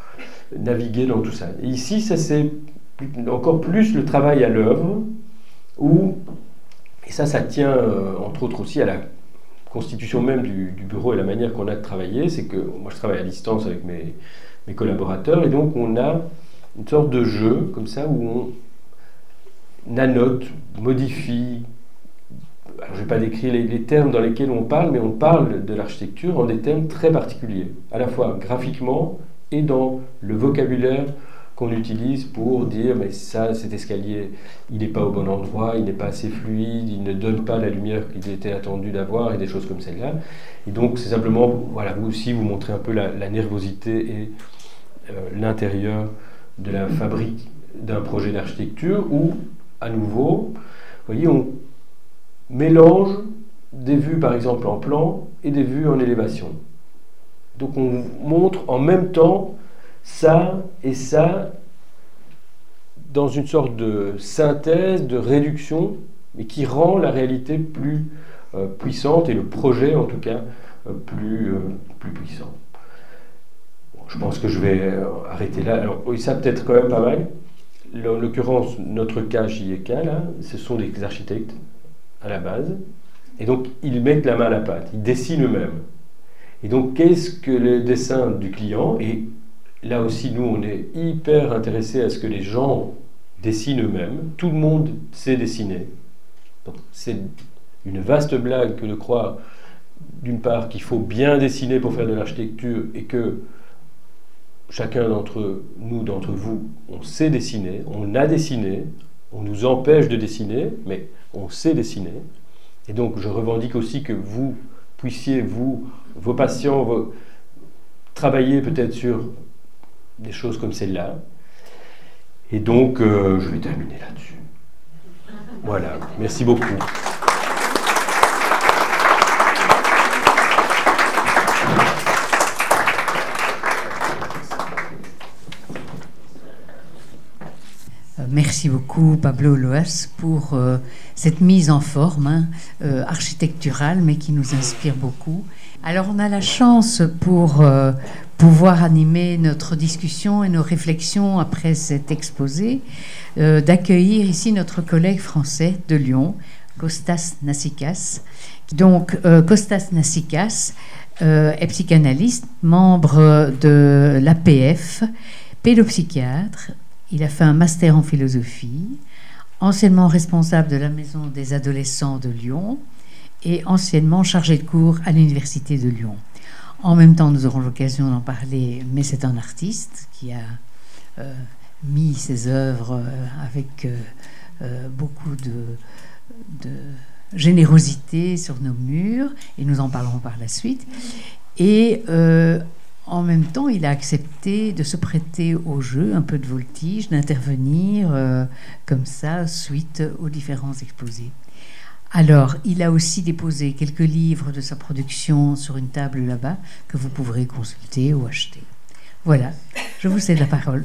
naviguer dans tout ça. Et ici, ça c'est encore plus le travail à l'œuvre, et ça tient entre autres aussi à la constitution même du bureau et la manière qu'on a de travailler, c'est que moi je travaille à distance avec mes collaborateurs, et donc on a une sorte de jeu comme ça où on annote, modifie. Alors, je ne vais pas décrire les termes dans lesquels on parle, mais on parle de l'architecture en des termes très particuliers, à la fois graphiquement et dans le vocabulaire qu'on utilise pour dire mais ça, cet escalier, il n'est pas au bon endroit, il n'est pas assez fluide, il ne donne pas la lumière qu'il était attendu d'avoir, et des choses comme celle-là. Et donc c'est simplement, voilà, vous aussi vous montrez un peu la nervosité et l'intérieur de la fabrique d'un projet d'architecture où, à nouveau, vous voyez, on mélange des vues par exemple en plan et des vues en élévation. Donc on montre en même temps ça et ça dans une sorte de synthèse, de réduction, mais qui rend la réalité plus puissante et le projet en tout cas plus puissant. Bon, je pense que je vais arrêter là. Alors oui, ça peut-être quand même pas mal. En l'occurrence, notre cas JEK, là, ce sont des architectes à la base, et donc ils mettent la main à la pâte, ils dessinent eux-mêmes. Et donc qu'est-ce que le dessin du client, et là aussi nous on est hyper intéressés à ce que les gens dessinent eux-mêmes, tout le monde sait dessiner. Donc c'est une vaste blague que de croire d'une part qu'il faut bien dessiner pour faire de l'architecture, et que chacun d'entre nous, d'entre vous, on sait dessiner, on a dessiné, on nous empêche de dessiner, mais on sait dessiner. Et donc je revendique aussi que vous puissiez, vous, vos patients, travailler peut-être sur des choses comme celle-là. Et donc je vais terminer là-dessus. Voilà, merci beaucoup. Merci beaucoup Pablo Loas pour cette mise en forme architecturale, mais qui nous inspire beaucoup. Alors on a la chance pour pouvoir animer notre discussion et nos réflexions après cet exposé, d'accueillir ici notre collègue français de Lyon, Kostas Nassikas. Donc Kostas Nassikas est psychanalyste, membre de l'APF, pédopsychiatre. Il a fait un master en philosophie, anciennement responsable de la Maison des adolescents de Lyon et anciennement chargé de cours à l'Université de Lyon. En même temps, nous aurons l'occasion d'en parler, mais c'est un artiste qui a mis ses œuvres avec beaucoup de générosité sur nos murs, et nous en parlerons par la suite. Et en même temps, il a accepté de se prêter au jeu, un peu de voltige, d'intervenir comme ça, suite aux différents exposés. Alors, il a aussi déposé quelques livres de sa production sur une table là-bas, que vous pourrez consulter ou acheter. Voilà, je vous cède la parole.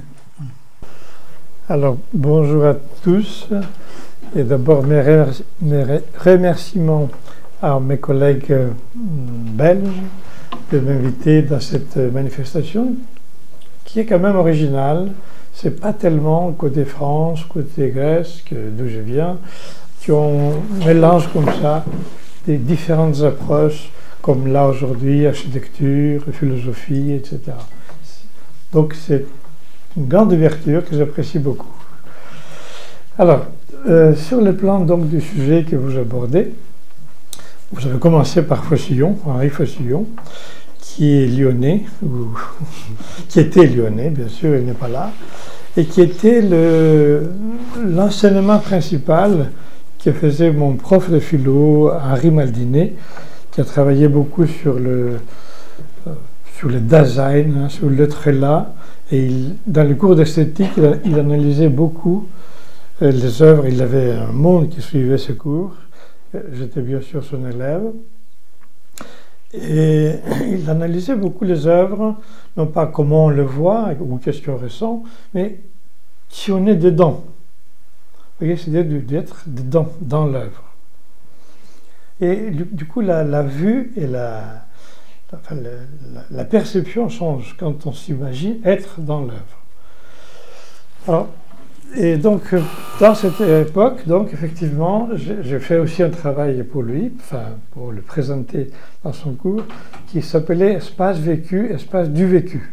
Alors, bonjour à tous. Et d'abord, mes remerciements à mes collègues belges de m'inviter dans cette manifestation qui est quand même originale. C'est pas tellement côté France, côté Grèce, d'où je viens, qui ont mélange comme ça des différentes approches, comme là aujourd'hui, architecture, philosophie, etc. Donc c'est une grande ouverture que j'apprécie beaucoup. Alors, sur le plan donc du sujet que vous abordez, vous avez commencé par Faucillon, Henri Faucillon, qui est lyonnais, ou qui était lyonnais, bien sûr, il n'est pas là, et qui était l'enseignement principal que faisait mon prof de philo, Henri Maldinet, qui a travaillé beaucoup sur le design, sur le trélat, et dans le cours d'esthétique, il analysait beaucoup les œuvres. Il avait un monde qui suivait ce cours. J'étais bien sûr son élève. Et il analysait beaucoup les œuvres, non pas comment on le voit ou qu'est-ce qu'on ressent, mais si on est dedans. Vous voyez, c'est-à-dire d'être dedans, dans l'œuvre. Et du coup, la vue et la perception changent quand on s'imagine être dans l'œuvre. Alors, Et donc, dans cette époque, donc, effectivement, j'ai fait aussi un travail pour lui, enfin, pour le présenter dans son cours, qui s'appelait Espace vécu, espace du vécu.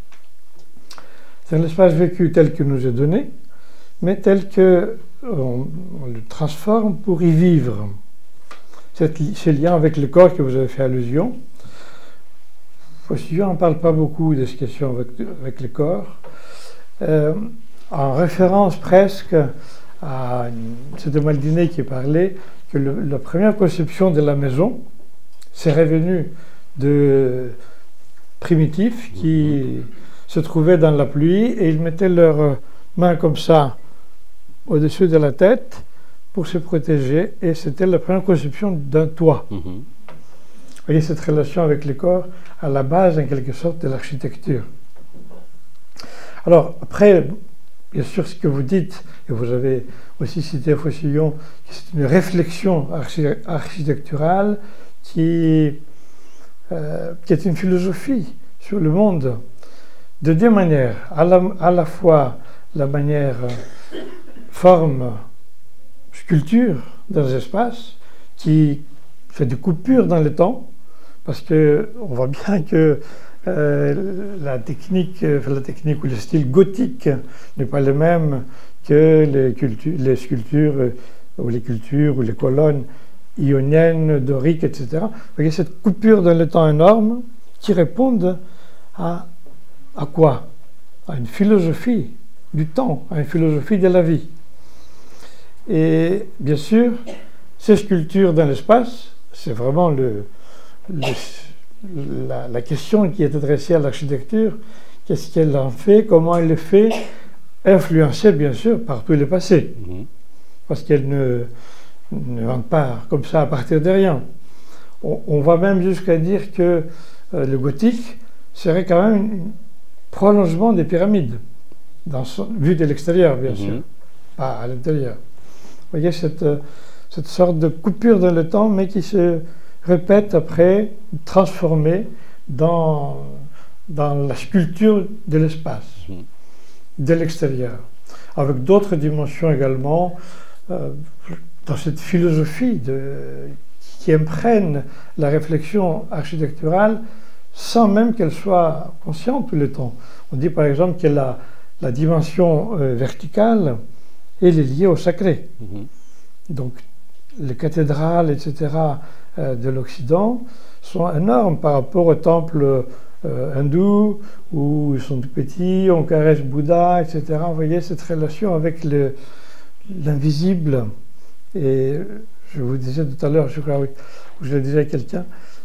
C'est l'espace vécu tel que nous est donné, mais tel que on le transforme pour y vivre. Ce lien avec le corps que vous avez fait allusion. Faucillon n'en parle pas beaucoup de ces questions avec le corps. En référence presque à c'était Maldiné qui parlait que la première conception de la maison, c'est revenu de primitifs qui se trouvaient dans la pluie et ils mettaient leurs mains comme ça au-dessus de la tête pour se protéger, et c'était la première conception d'un toit. Vous voyez cette relation avec le corps à la base en quelque sorte de l'architecture. Alors après, bien sûr, ce que vous dites, et vous avez aussi cité Faucillon, c'est une réflexion architecturale qui est une philosophie sur le monde de deux manières. À la fois la manière forme, sculpture dans les espaces, qui fait des coupures dans le temps, parce qu'on voit bien que la technique ou le style gothique n'est pas le même que les sculptures ou les cultures ou les colonnes ioniennes, doriques, etc. Vous voyez cette coupure dans le temps énorme qui répondent à quoi? À une philosophie du temps, à une philosophie de la vie. Et bien sûr, ces sculptures dans l'espace, c'est vraiment la question qui est adressée à l'architecture. Qu'est-ce qu'elle en fait? Comment elle le fait? Influencée, bien sûr, par tout le passé. Parce qu'elle ne rentre pas comme ça à partir de rien. On va même jusqu'à dire que le gothique serait quand même un prolongement des pyramides, vu de l'extérieur, bien sûr, pas à l'intérieur. Vous voyez cette sorte de coupure dans le temps, mais qui se répète après, transformée dans la sculpture de l'espace, de l'extérieur, avec d'autres dimensions également, dans cette philosophie qui imprègne la réflexion architecturale sans même qu'elle soit consciente tout le temps. On dit par exemple que la dimension verticale, elle est liée au sacré. Donc les cathédrales, etc., de l'Occident sont énormes par rapport aux temples hindous où ils sont tout petits, on caresse Bouddha, etc. Vous voyez cette relation avec l'invisible. Et je vous disais tout à l'heure, je crois, je le disais à quelqu'un,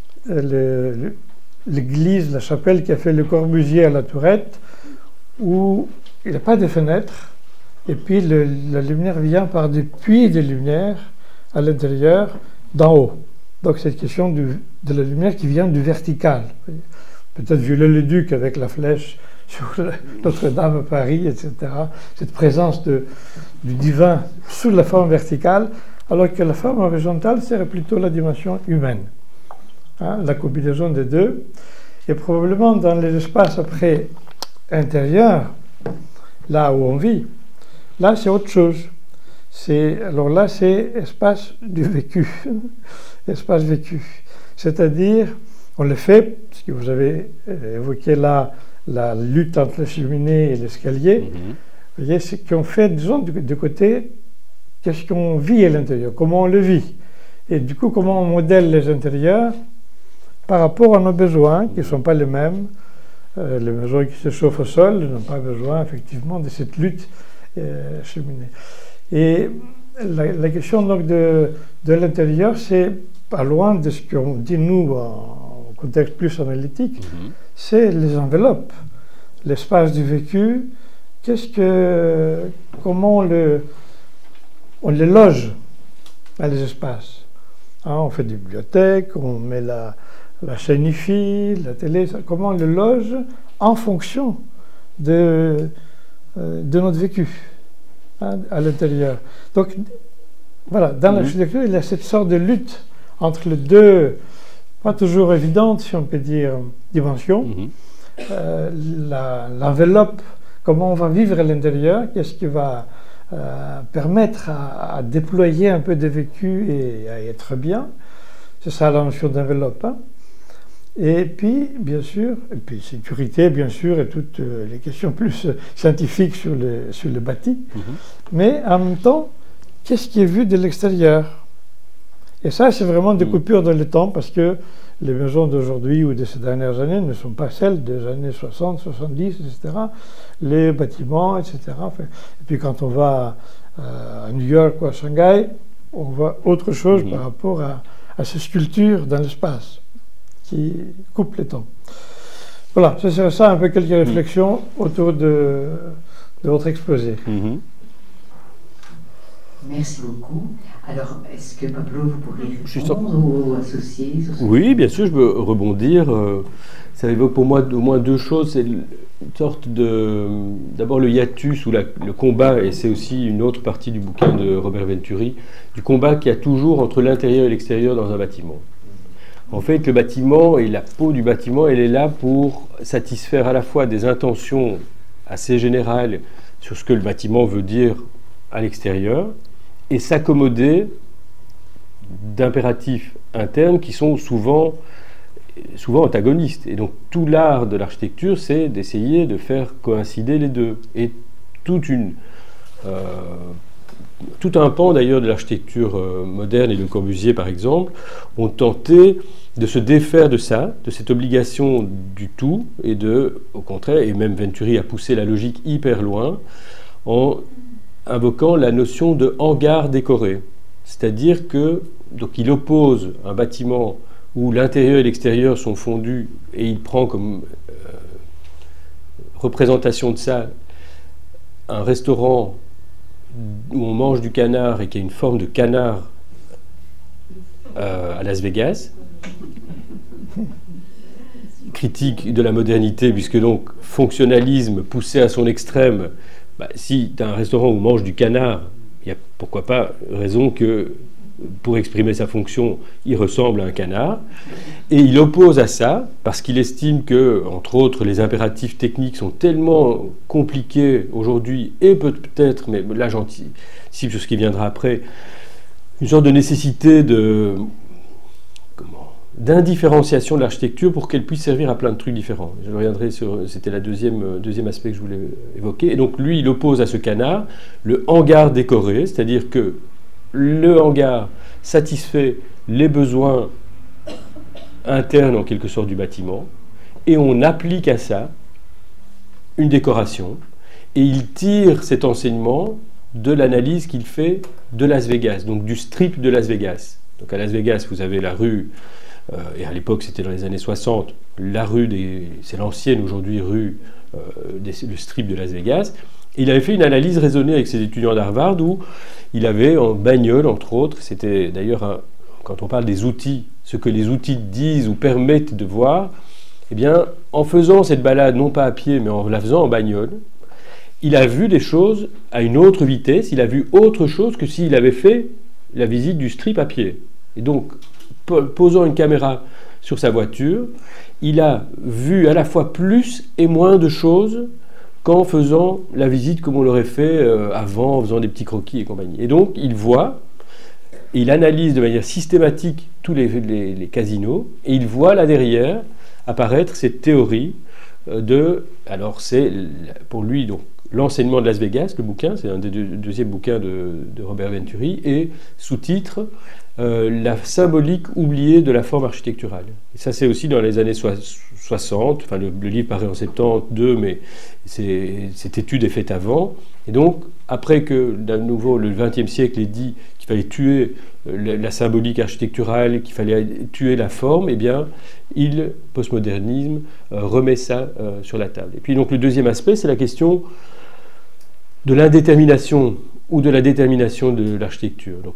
l'église, la chapelle qui a fait Le Corbusier à la Tourette, où il n'y a pas de fenêtre, et puis la lumière vient par des puits de lumière à l'intérieur, d'en haut. Donc c'est une question de la lumière qui vient du vertical. Peut-être Viollet-le-Duc avec la flèche sur Notre-Dame à Paris, etc. Cette présence du divin sous la forme verticale, alors que la forme horizontale serait plutôt la dimension humaine. La combinaison des deux. Et probablement dans les espaces après intérieurs, là où on vit, là c'est autre chose. Alors là c'est espace du vécu, espace vécu. C'est-à-dire, on le fait, parce que vous avez évoqué là la lutte entre la cheminée et l'escalier, vous voyez, c'est qu'on fait, disons, de côté, qu'est-ce qu'on vit à l'intérieur, comment on le vit. Et du coup, comment on modèle les intérieurs par rapport à nos besoins, qui ne sont pas les mêmes. Les maisons qui se chauffent au sol n'ont pas besoin, effectivement, de cette lutte cheminée. Et la question donc de l'intérieur, c'est pas loin de ce qu'on dit nous en contexte plus analytique, c'est les enveloppes, l'espace du vécu. Comment on les loge dans les espaces. On fait des bibliothèques, on met la chaîne IFI, la télé, comment on les loge en fonction de notre vécu à l'intérieur. Donc voilà, dans l'architecture, il y a cette sorte de lutte entre les deux, pas toujours évidente, si on peut dire, dimensions. L'enveloppe comment on va vivre à l'intérieur, qu'est-ce qui va permettre à déployer un peu de vécu et à être bien. C'est ça la notion d'enveloppe. Hein. Et puis, bien sûr, et puis sécurité, bien sûr, et toutes les questions plus scientifiques sur le bâti. Mais en même temps, qu'est-ce qui est vu de l'extérieur? Et ça, c'est vraiment des coupures dans le temps, parce que les maisons d'aujourd'hui ou de ces dernières années ne sont pas celles des années 60, 70, etc. Les bâtiments, etc. Enfin, et puis quand on va à New York ou à Shanghai, on voit autre chose par rapport à ces sculptures dans l'espace qui coupent les temps. Voilà, ce serait ça un peu quelques réflexions autour de votre exposé. Merci beaucoup. Alors, est-ce que Pablo, vous pourriez répondre ou associer sur ce Oui, bien sûr, je peux rebondir. Ça évoque pour moi au moins deux choses. C'est une sorte de... D'abord le hiatus ou le combat, et c'est aussi une autre partie du bouquin de Robert Venturi, du combat qu'il y a toujours entre l'intérieur et l'extérieur dans un bâtiment. En fait, le bâtiment et la peau du bâtiment, elle est là pour satisfaire à la fois des intentions assez générales sur ce que le bâtiment veut dire à l'extérieur, et s'accommoder d'impératifs internes qui sont souvent antagonistes. Et donc tout l'art de l'architecture, c'est d'essayer de faire coïncider les deux. Et tout un pan d'ailleurs de l'architecture moderne et de Corbusier par exemple, ont tenté de se défaire de ça, de cette obligation du tout, et au contraire, et même Venturi a poussé la logique hyper loin, en invoquant la notion de hangar décoré. C'est-à-dire que, donc il oppose un bâtiment où l'intérieur et l'extérieur sont fondus, et il prend comme représentation de ça un restaurant où on mange du canard et qui a une forme de canard à Las Vegas. Critique de la modernité, puisque donc fonctionnalisme poussé à son extrême. Si tu as un restaurant où on mange du canard, il n'y a pourquoi pas raison que, pour exprimer sa fonction, il ressemble à un canard. Et il oppose à ça, parce qu'il estime que, entre autres, les impératifs techniques sont tellement compliqués aujourd'hui, et peut-être, mais là j'anticipe sur ce qui viendra après, une sorte de nécessité d'indifférenciation de l'architecture pour qu'elle puisse servir à plein de trucs différents. Je reviendrai sur... C'était le deuxième aspect que je voulais évoquer. Et donc lui, il oppose à ce canard le hangar décoré, c'est-à-dire que le hangar satisfait les besoins internes en quelque sorte du bâtiment, et on applique à ça une décoration, et il tire cet enseignement de l'analyse qu'il fait de Las Vegas, donc du strip de Las Vegas. Donc à Las Vegas, vous avez la rue, et à l'époque c'était dans les années 60, la rue c'est l'ancienne aujourd'hui rue, le strip de Las Vegas. Et il avait fait une analyse raisonnée avec ses étudiants d'Harvard où il avait en bagnole, entre autres, c'était d'ailleurs, quand on parle des outils, ce que les outils disent ou permettent de voir, eh bien, en faisant cette balade, non pas à pied, mais en la faisant en bagnole, il a vu des choses à une autre vitesse, il a vu autre chose que s'il avait fait la visite du strip à pied. Et donc, posant une caméra sur sa voiture, il a vu à la fois plus et moins de choses qu'en faisant la visite comme on l'aurait fait avant, en faisant des petits croquis et compagnie. Et donc, il voit, et il analyse de manière systématique tous les casinos, et il voit là derrière apparaître cette théorie alors c'est pour lui donc l'enseignement de Las Vegas, le bouquin, c'est un des deuxième bouquin de Robert Venturi, et sous-titre la symbolique oubliée de la forme architecturale. Et ça, c'est aussi dans les années 60, enfin le livre paraît en 72, mais cette étude est faite avant. Et donc, après que, de nouveau, le XXe siècle ait dit qu'il fallait tuer la symbolique architecturale, qu'il fallait tuer la forme, eh bien, postmodernisme, remet ça sur la table. Et puis, donc, le deuxième aspect, c'est la question de l'indétermination ou de la détermination de l'architecture. Donc,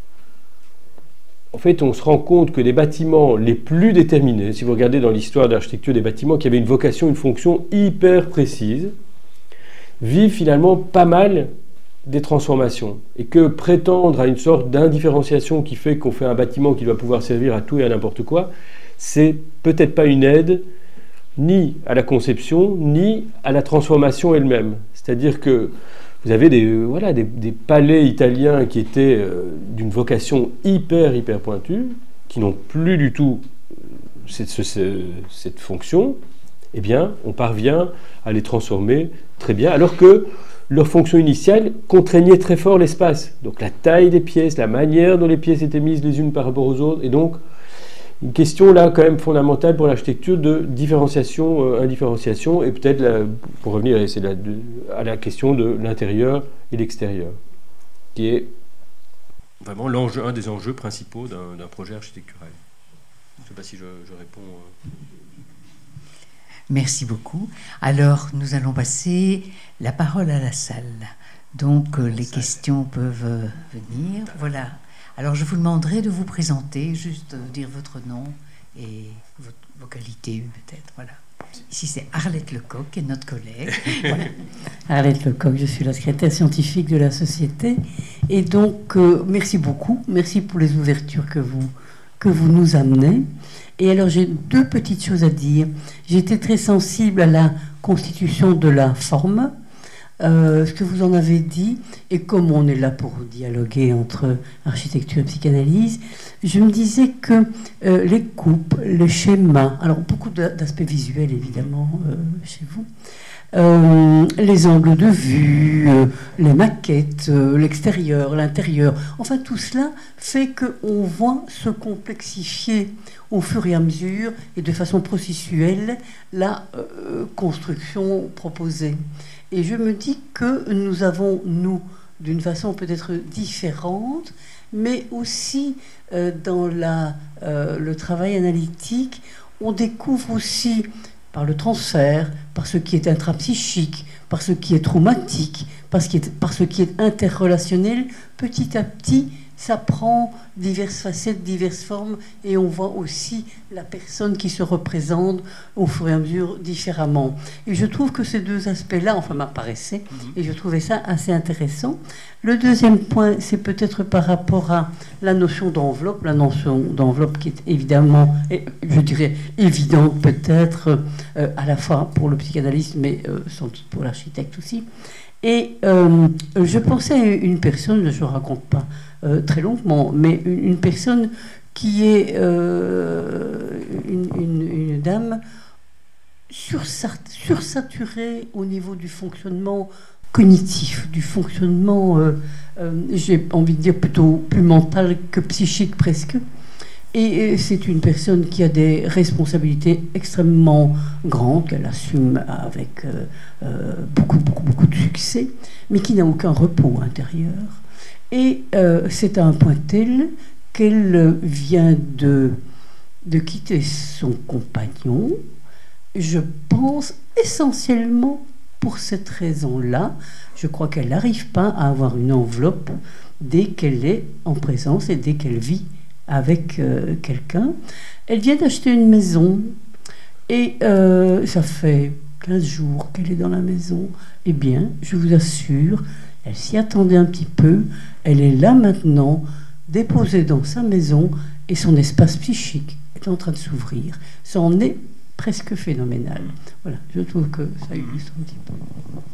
en fait, on se rend compte que les bâtiments les plus déterminés, si vous regardez dans l'histoire de l'architecture des bâtiments qui avaient une vocation, une fonction hyper précise, vivent finalement pas mal des transformations. Et que prétendre à une sorte d'indifférenciation qui fait qu'on fait un bâtiment qui doit pouvoir servir à tout et à n'importe quoi, c'est peut-être pas une aide ni à la conception, ni à la transformation elle-même. C'est-à-dire que vous avez des palais italiens qui étaient d'une vocation hyper pointue, qui n'ont plus du tout cette fonction. Eh bien, on parvient à les transformer très bien, alors que leur fonction initiale contraignait très fort l'espace. Donc la taille des pièces, la manière dont les pièces étaient mises les unes par rapport aux autres, et donc une question là quand même fondamentale pour l'architecture de différenciation, indifférenciation, et peut-être, pour revenir à la question de l'intérieur et l'extérieur, qui est vraiment un des enjeux principaux d'un projet architectural. Je ne sais pas si je réponds... Merci beaucoup. Alors, nous allons passer la parole à la salle. Donc, les questions peuvent venir. Voilà. Alors, je vous demanderai de vous présenter, juste dire votre nom et vos qualités, peut-être. Voilà. Ici, c'est Arlette Lecoq, qui est notre collègue. Voilà. Arlette Lecoq, je suis la secrétaire scientifique de la société. Et donc, merci beaucoup. Merci pour les ouvertures que vous nous amenez. Et alors, j'ai deux petites choses à dire. J'étais très sensible à la constitution de la forme, ce que vous en avez dit, et comme on est là pour dialoguer entre architecture et psychanalyse, je me disais que les coupes, les schémas, alors beaucoup d'aspects visuels évidemment chez vous, les angles de vue, les maquettes, l'extérieur, l'intérieur, enfin tout cela fait qu'on voit se complexifier au fur et à mesure et de façon processuelle la construction proposée. Et je me dis que nous avons, nous, d'une façon peut-être différente, mais aussi dans le travail analytique, on découvre aussi par le transfert, par ce qui est intrapsychique, par ce qui est traumatique, par ce qui est interrelationnel, petit à petit, ça prend diverses facettes, diverses formes, et on voit aussi la personne qui se représente au fur et à mesure différemment. Et je trouve que ces deux aspects-là, enfin, m'apparaissaient, et je trouvais ça assez intéressant. Le deuxième point, c'est peut-être par rapport à la notion d'enveloppe qui est évidemment, je dirais, évidente peut-être, à la fois pour le psychanalyste, mais sans doute pour l'architecte aussi. Et je pensais à une personne, je ne raconte pas très longuement, mais une personne qui est une dame sursaturée au niveau du fonctionnement cognitif, du fonctionnement, j'ai envie de dire plutôt plus mental que psychique presque. Et c'est une personne qui a des responsabilités extrêmement grandes, qu'elle assume avec beaucoup de succès, mais qui n'a aucun repos intérieur. Et c'est à un point tel qu'elle vient de quitter son compagnon, je pense essentiellement pour cette raison-là. Je crois qu'elle n'arrive pas à avoir une enveloppe dès qu'elle est en présence et dès qu'elle vit avec quelqu'un. Elle vient d'acheter une maison et ça fait 15 jours qu'elle est dans la maison. Eh bien, je vous assure, elle s'y attendait un petit peu. Elle est là maintenant, déposée dans sa maison, et son espace psychique est en train de s'ouvrir. Ça en est presque phénoménal. Voilà, je trouve que ça illustre un petit peu.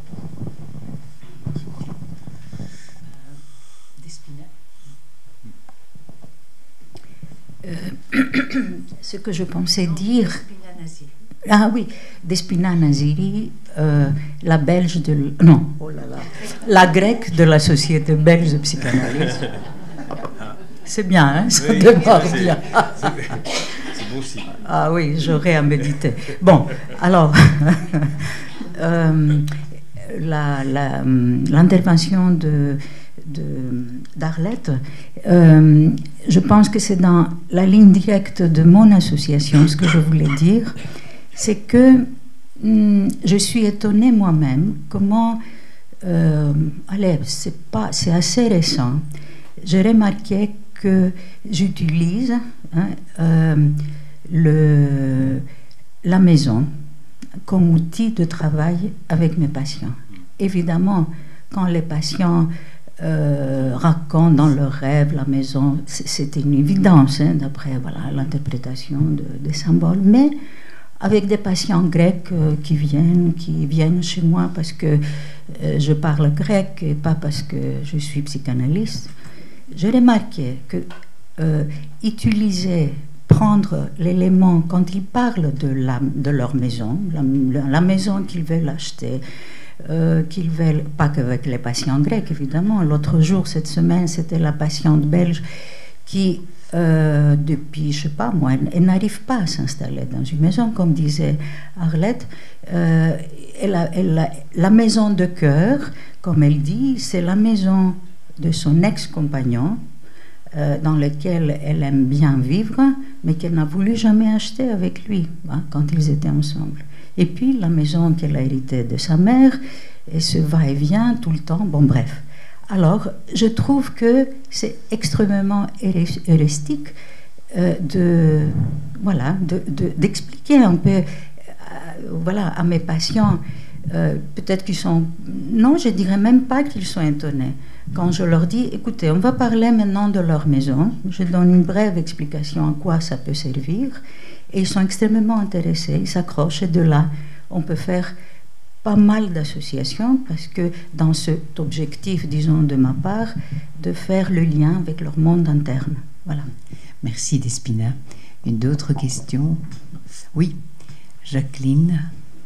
Ce que je pensais dire... Ah oui, Despina Naziri, la belge de... Non, oh là là, la grecque de la Société belge de psychanalyse. C'est bien, hein, ça démarre bien. C'est beau aussi. Ah oui, j'aurais à méditer. Bon, alors, l'intervention d'Arlette, je pense que c'est dans la ligne directe de mon association. Ce que je voulais dire, c'est que je suis étonnée moi-même comment, c'est assez récent, j'ai remarqué que j'utilise la maison comme outil de travail avec mes patients. Évidemment, quand les patients racontent dans leurs rêves la maison, c'est une évidence, hein, d'après l'interprétation des symboles. Mais avec des patients grecs qui viennent chez moi parce que je parle grec et pas parce que je suis psychanalyste. J'ai remarqué que prendre l'élément quand ils parlent de leur maison, la maison qu'ils veulent acheter, qu'ils veulent, pas qu'avec les patients grecs évidemment. L'autre jour, cette semaine, c'était la patiente belge qui, depuis, je sais pas moi, elle n'arrive pas à s'installer dans une maison, comme disait Arlette. La maison de cœur, comme elle dit, c'est la maison de son ex-compagnon, dans laquelle elle aime bien vivre, mais qu'elle n'a voulu jamais acheter avec lui, hein, quand ils étaient ensemble. Et puis la maison qu'elle a héritée de sa mère, et ce va-et-vient tout le temps, bon bref. Alors, je trouve que c'est extrêmement heuristique d'expliquer un peu à mes patients, peut-être qu'ils sont... Non, je ne dirais même pas qu'ils sont étonnés. Quand je leur dis, écoutez, on va parler maintenant de leur maison, je donne une brève explication à quoi ça peut servir, et ils sont extrêmement intéressés, ils s'accrochent, et de là, on peut faire pas mal d'associations, parce que dans cet objectif, disons de ma part, de faire le lien avec leur monde interne. Voilà. Merci Despina. Une autre question? Oui, Jacqueline.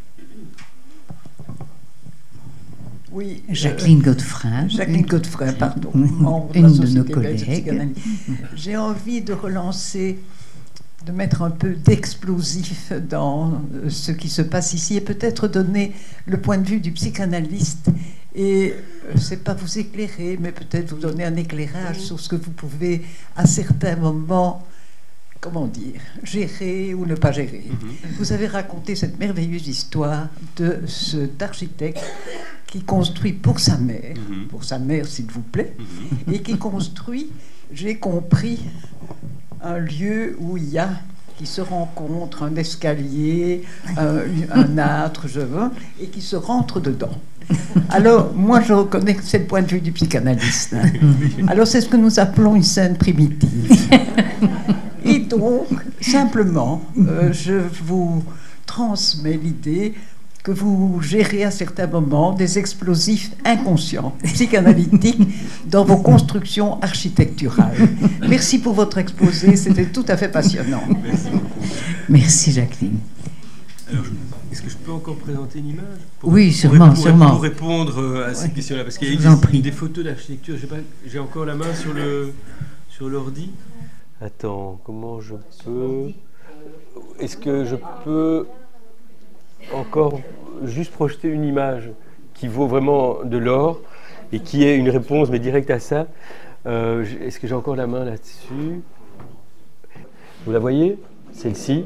Oui, Jacqueline Godefroy. Jacqueline Godefroy, pardon. Une de nos collègues. J'ai envie de relancer, de mettre un peu d'explosif dans ce qui se passe ici et peut-être donner le point de vue du psychanalyste. Et c'est pas vous éclairer, mais peut-être vous donner un éclairage sur ce que vous pouvez, à certains moments, comment dire, gérer ou ne pas gérer. Vous avez raconté cette merveilleuse histoire de cet architecte qui construit pour sa mère s'il vous plaît, et qui construit, j'ai compris, un lieu où il y a, qui se rencontrent, un escalier, un âtre, et qui se rentrent dedans. Alors, moi, je reconnais que c'est le point de vue du psychanalyste. Hein. Alors, c'est ce que nous appelons une scène primitive. Et donc, simplement, je vous transmets l'idée que vous gérez à certains moments des explosifs inconscients, psychanalytiques, dans vos constructions architecturales. Merci pour votre exposé, c'était tout à fait passionnant. Merci beaucoup. Merci Jacqueline. Alors, est-ce que je peux encore présenter une image Oui, sûrement. Pour répondre à ces questions-là, parce qu'il y a des photos d'architecture. J'ai encore la main sur l'ordi. Attends, comment je peux... Est-ce que je peux encore juste projeter une image qui vaut vraiment de l'or et qui est une réponse, mais directe à ça? Est-ce que j'ai encore la main là-dessus? Vous la voyez? Celle-ci.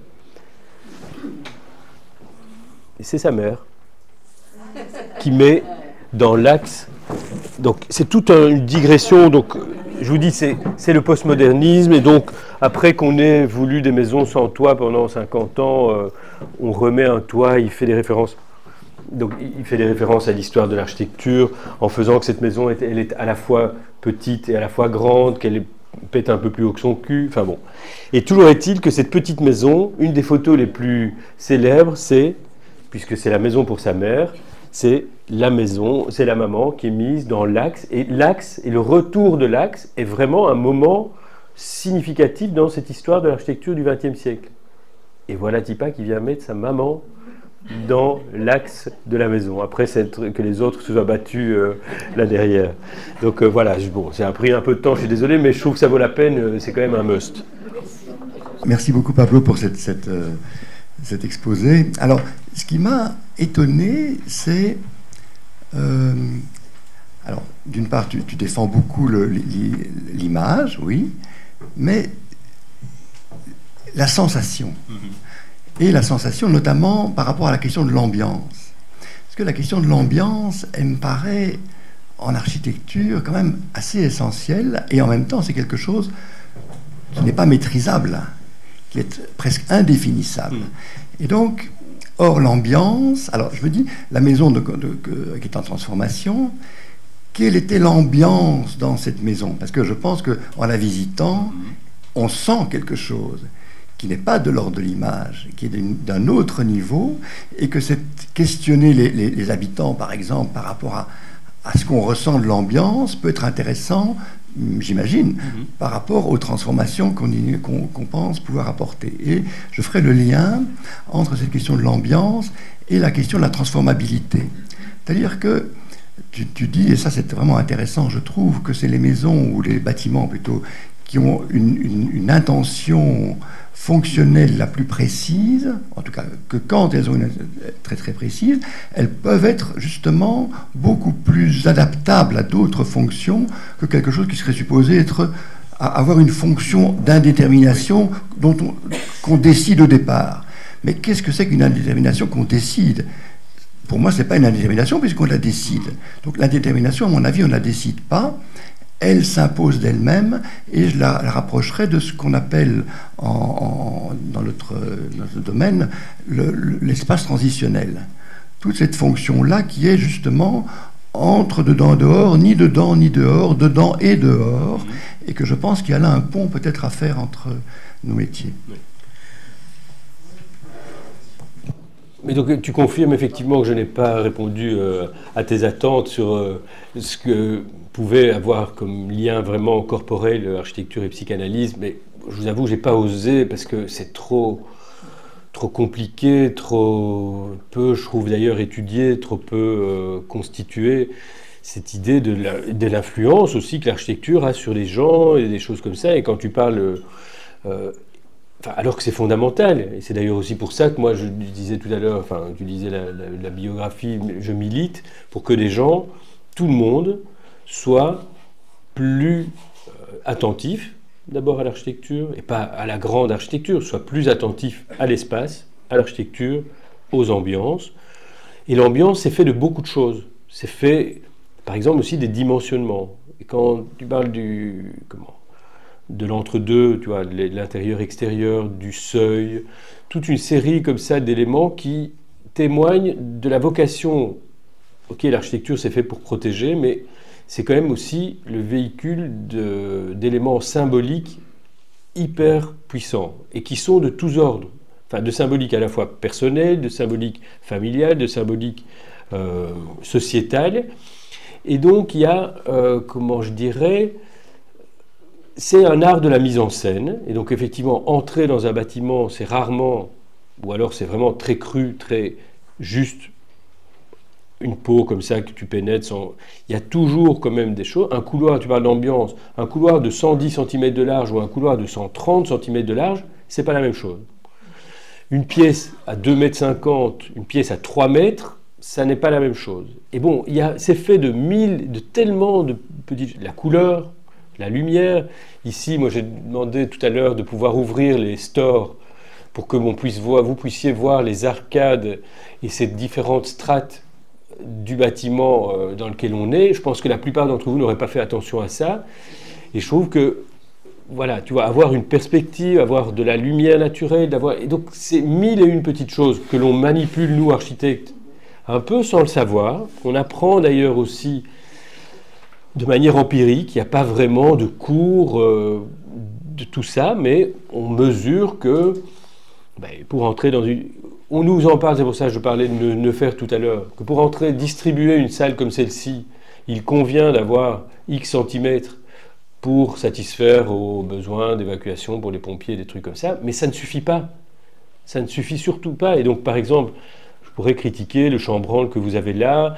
Et c'est sa mère qui met dans l'axe. Donc c'est toute une digression. Donc je vous dis, c'est le postmodernisme, et donc après qu'on ait voulu des maisons sans toit pendant 50 ans, on remet un toit. Il fait des références. Donc il fait des références à l'histoire de l'architecture en faisant que cette maison elle est à la fois petite et à la fois grande, qu'elle pète un peu plus haut que son cul. Enfin bon. Et toujours est-il que cette petite maison, une des photos les plus célèbres, puisque c'est la maison pour sa mère, c'est la maison, c'est la maman qui est mise dans l'axe, et le retour de l'axe est vraiment un moment significatif dans cette histoire de l'architecture du XXe siècle. Et voilà Tipa qui vient mettre sa maman dans l'axe de la maison, après que les autres se soient battus là derrière. Donc voilà, bon, ça a pris un peu de temps, je suis désolé, mais je trouve que ça vaut la peine, c'est quand même un must. Merci beaucoup Pablo pour cet exposé. Alors, ce qui m'a étonné, c'est... alors, d'une part, tu défends beaucoup l'image, oui, mais la sensation. Et la sensation, notamment par rapport à la question de l'ambiance. Parce que la question de l'ambiance, elle me paraît, en architecture, quand même assez essentielle, et en même temps, c'est quelque chose qui n'est pas maîtrisable, qui est presque indéfinissable. Et donc, or l'ambiance, alors je me dis, la maison qui est en transformation, quelle était l'ambiance dans cette maison? Parce que je pense qu'en la visitant, on sent quelque chose qui n'est pas de l'ordre de l'image, qui est d'un autre niveau, et que c'est questionner les habitants, par exemple, par rapport à ce qu'on ressent de l'ambiance, peut être intéressant, j'imagine, par rapport aux transformations qu'on pense pouvoir apporter. Et je ferai le lien entre cette question de l'ambiance et la question de la transformabilité. C'est-à-dire que tu dis, et ça c'est vraiment intéressant, je trouve, que c'est les maisons ou les bâtiments plutôt qui ont une intention fonctionnelle la plus précise, en tout cas que quand elles ont une très très précise, elles peuvent être justement beaucoup plus adaptables à d'autres fonctions que quelque chose qui serait supposé avoir une fonction d'indétermination qu'on décide au départ. Mais qu'est-ce que c'est qu'une indétermination qu'on décide ? Pour moi, ce n'est pas une indétermination puisqu'on la décide. Donc l'indétermination, à mon avis, on ne la décide pas. Elle s'impose d'elle-même, et je la rapprocherai de ce qu'on appelle dans notre domaine l'espace transitionnel. Toute cette fonction-là qui est justement entre dedans et dehors, ni dedans ni dehors, dedans et dehors, et que je pense qu'il y a là un pont peut-être à faire entre nos métiers. Mais donc tu confirmes effectivement que je n'ai pas répondu à tes attentes sur ce que pouvait avoir comme lien vraiment corporel architecture et psychanalyse, mais je vous avoue, je n'ai pas osé parce que c'est trop compliqué, trop peu, je trouve d'ailleurs, étudié, trop peu constitué. Cette idée de l'influence aussi que l'architecture a sur les gens et des choses comme ça. Et quand tu parles... alors que c'est fondamental, et c'est d'ailleurs aussi pour ça que moi je disais tout à l'heure, enfin tu disais la biographie, je milite pour que les gens, tout le monde, soit plus attentif d'abord à l'architecture, et pas à la grande architecture, soit plus attentif à l'espace, à l'architecture, aux ambiances. Et l'ambiance, c'est fait de beaucoup de choses. C'est fait, par exemple, aussi des dimensionnements. Et quand tu parles de l'entre-deux, tu vois, de l'intérieur-extérieur, du seuil, toute une série comme ça d'éléments qui témoignent de la vocation. Ok, l'architecture c'est fait pour protéger, mais c'est quand même aussi le véhicule d'éléments symboliques hyper puissants et qui sont de tous ordres. Enfin, de symbolique à la fois personnel, de symbolique familial, de symbolique sociétal. Et donc il y a, comment je dirais, c'est un art de la mise en scène, et donc effectivement, entrer dans un bâtiment, c'est rarement, ou alors c'est vraiment très cru, très juste, une peau comme ça que tu pénètres sans... Il y a toujours quand même des choses. Un couloir, tu parles d'ambiance, un couloir de 110 cm de large ou un couloir de 130 cm de large, c'est pas la même chose. Une pièce à 2,50 m, une pièce à 3 mètres, ça n'est pas la même chose. Et bon, c'est fait de tellement de petites... La couleur, la lumière. Ici, moi j'ai demandé tout à l'heure de pouvoir ouvrir les stores pour que vous puissiez voir les arcades et ces différentes strates du bâtiment dans lequel on est. Je pense que la plupart d'entre vous n'auraient pas fait attention à ça. Et je trouve que, voilà, tu vois, avoir une perspective, avoir de la lumière naturelle, et donc c'est 1001 petites choses que l'on manipule, nous, architectes, un peu sans le savoir, qu'on apprend d'ailleurs aussi de manière empirique. Il n'y a pas vraiment de cours de tout ça, mais on mesure que, pour entrer dans une... On nous en parle, c'est pour ça que je parlais de Neufert tout à l'heure, que pour entrer, distribuer une salle comme celle-ci, il convient d'avoir X centimètres pour satisfaire aux besoins d'évacuation pour les pompiers, des trucs comme ça, mais ça ne suffit pas. Ça ne suffit surtout pas. Et donc, par exemple, je pourrais critiquer le chambranle que vous avez là,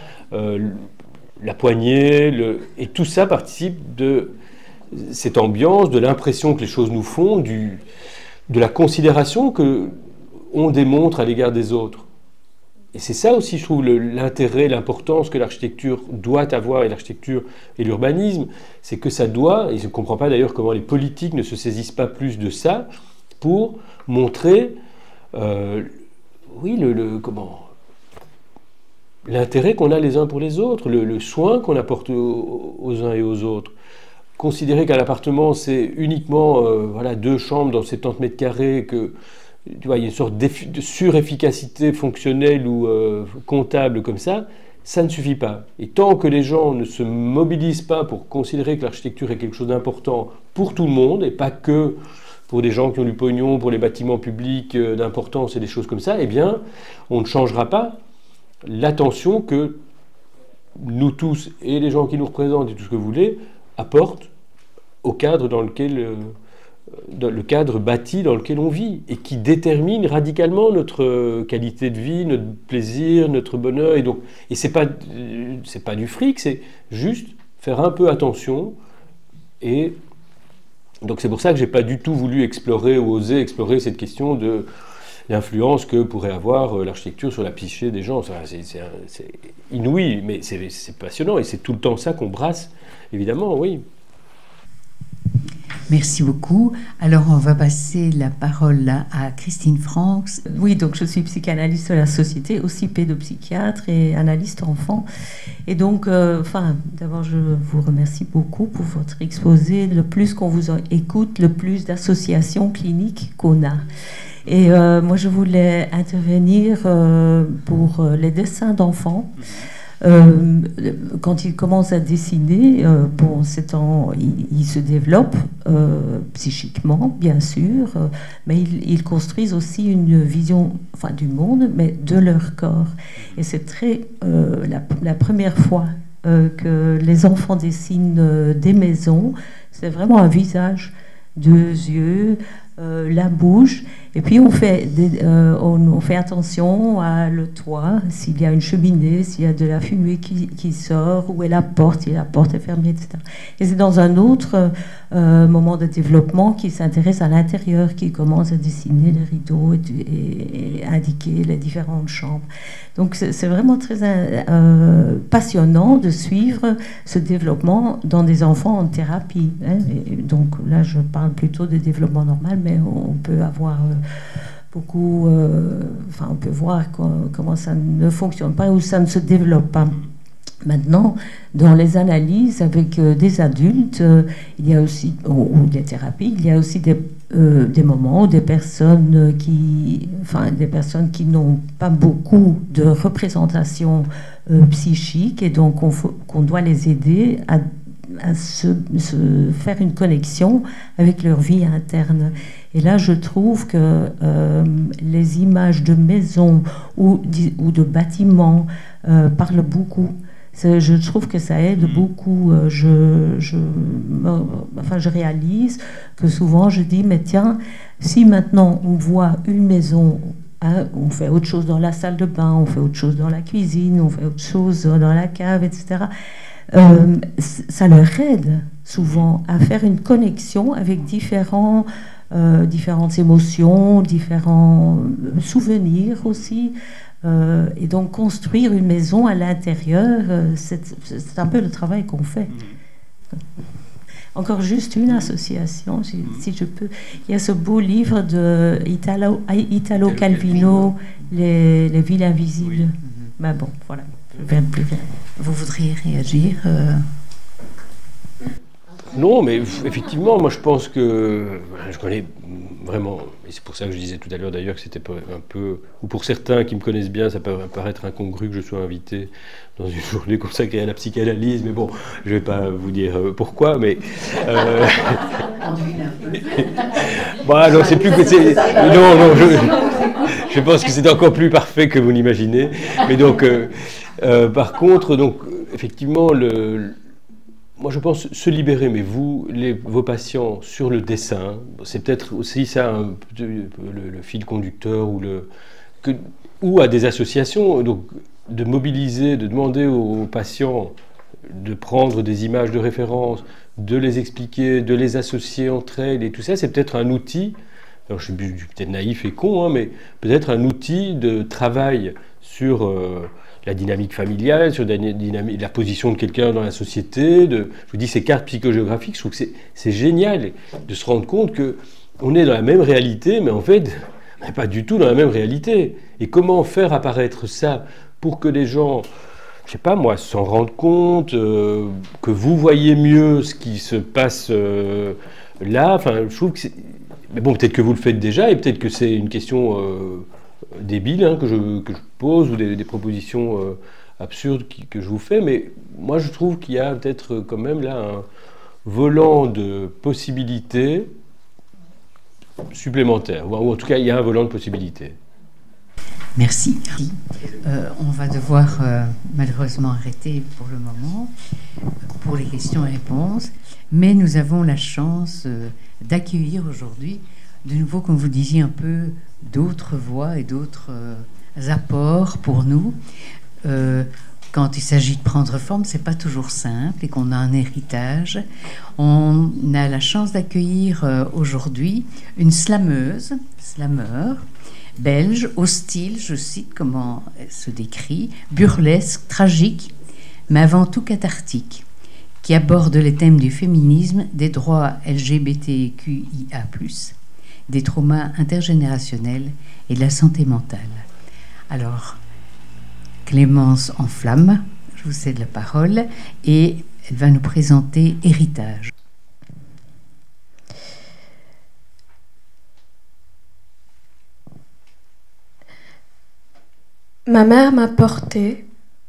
la poignée, et tout ça participe de cette ambiance, de l'impression que les choses nous font, de la considération qu'on démontre à l'égard des autres. Et c'est ça aussi, je trouve, l'intérêt, l'importance que l'architecture doit avoir, et l'architecture et l'urbanisme, c'est que ça doit, et je ne comprends pas d'ailleurs comment les politiques ne se saisissent pas plus de ça, pour montrer, l'intérêt qu'on a les uns pour les autres, le soin qu'on apporte aux uns et aux autres. Considérer qu'un appartement, c'est uniquement 2 chambres dans 70 mètres carrés, que tu vois, il y a une sorte de surefficacité fonctionnelle ou comptable comme ça ne suffit pas. Et tant que les gens ne se mobilisent pas pour considérer que l'architecture est quelque chose d'important pour tout le monde, et pas que pour des gens qui ont du pognon, pour les bâtiments publics d'importance et des choses comme ça, eh bien, on ne changera pas l'attention que nous tous, et les gens qui nous représentent, et tout ce que vous voulez, apportent au cadre dans lequel... le cadre bâti dans lequel on vit et qui détermine radicalement notre qualité de vie, notre plaisir, notre bonheur. Et c'est pas du fric, c'est juste faire un peu attention. Et donc c'est pour ça que j'ai pas du tout voulu explorer ou oser explorer cette question de l'influence que pourrait avoir l'architecture sur la psyché des gens. C'est inouï, mais c'est passionnant et c'est tout le temps ça qu'on brasse, évidemment, oui. Merci beaucoup. Alors, on va passer la parole à Christine Franks. Oui, donc je suis psychanalyste de la société, aussi pédopsychiatre et analyste enfant. Et donc, d'abord, je vous remercie beaucoup pour votre exposé. Le plus qu'on vous écoute, le plus d'associations cliniques qu'on a. Et moi, je voulais intervenir pour les dessins d'enfants. Quand ils commencent à dessiner, ils se développent psychiquement, bien sûr, mais ils construisent aussi une vision du monde, mais de leur corps. Et c'est la première fois que les enfants dessinent des maisons, c'est vraiment un visage, 2 yeux, la bouche, et puis on fait attention à le toit, s'il y a une cheminée, s'il y a de la fumée qui sort, où est la porte, si la porte est fermée, etc. Et c'est dans un autre moment de développement qui s'intéresse à l'intérieur, qui commence à dessiner les rideaux et indiquer les différentes chambres. Donc c'est vraiment très passionnant de suivre ce développement dans des enfants en thérapie. Hein. Et donc là, je parle plutôt de développement normal, mais on peut avoir beaucoup... on peut voir comment ça ne fonctionne pas ou ça ne se développe pas. Maintenant, dans les analyses avec des adultes, il y a aussi, ou des thérapies, il y a aussi des moments où des personnes qui n'ont pas beaucoup de représentation psychique, et donc qu'on doit les aider à se faire une connexion avec leur vie interne. Et là, je trouve que les images de maisons ou de bâtiments parlent beaucoup. Je trouve que ça aide beaucoup. Je réalise que souvent je dis, mais tiens, si maintenant on voit une maison, hein, on fait autre chose dans la salle de bain, on fait autre chose dans la cuisine, on fait autre chose dans la cave, etc. Ça leur aide souvent à faire une connexion avec différentes émotions, différents souvenirs aussi. Et donc construire une maison à l'intérieur, c'est un peu le travail qu'on fait. Encore juste une association, si je peux. Il y a ce beau livre de Italo Calvino, les villes invisibles. Oui. Ben bon, voilà. Vous voudriez réagir Non, mais effectivement, moi je pense que je connais vraiment, et c'est pour ça que je disais tout à l'heure d'ailleurs que c'était un peu, ou pour certains qui me connaissent bien, ça peut paraître incongru que je sois invité dans une journée consacrée à la psychanalyse, mais bon, je ne vais pas vous dire pourquoi, mais... Bon, non, c'est plus que c'est... Non, je pense que c'est encore plus parfait que vous l'imaginez, mais donc, par contre, donc, effectivement, moi, je pense se libérer, mais vos patients, sur le dessin, c'est peut-être aussi ça le fil conducteur ou à des associations, donc de mobiliser, de demander aux patients de prendre des images de référence, de les expliquer, de les associer entre elles et tout ça, c'est peut-être un outil, alors je suis peut-être naïf et con, hein, mais peut-être un outil de travail sur... la dynamique familiale, sur la position de quelqu'un dans la société, je vous dis ces cartes psychogéographiques, je trouve que c'est génial de se rendre compte qu'on est dans la même réalité, mais en fait, on n'est pas du tout dans la même réalité. Et comment faire apparaître ça pour que les gens, je ne sais pas moi, s'en rendent compte, que vous voyez mieux ce qui se passe là, enfin, je trouve que c'est... Mais bon, peut-être que vous le faites déjà, et peut-être que c'est une question... débiles hein, que je pose, ou des propositions absurdes que je vous fais, mais moi je trouve qu'il y a peut-être quand même là un volant de possibilités supplémentaire, ou en tout cas il y a un volant de possibilités. Merci. On va devoir malheureusement arrêter pour le moment pour les questions et réponses, mais nous avons la chance d'accueillir aujourd'hui de nouveau, comme vous disiez, un peu d'autres voix et d'autres apports pour nous. Quand il s'agit de prendre forme, c'est pas toujours simple et qu'on a un héritage. On a la chance d'accueillir aujourd'hui une slameur belge, au style, je cite comment elle se décrit, burlesque, tragique, mais avant tout cathartique, qui aborde les thèmes du féminisme, des droits LGBTQIA+, des traumas intergénérationnels et de la santé mentale. Alors, Clémence Enflamme, je vous cède la parole, et elle va nous présenter Héritage. Ma mère m'a portée,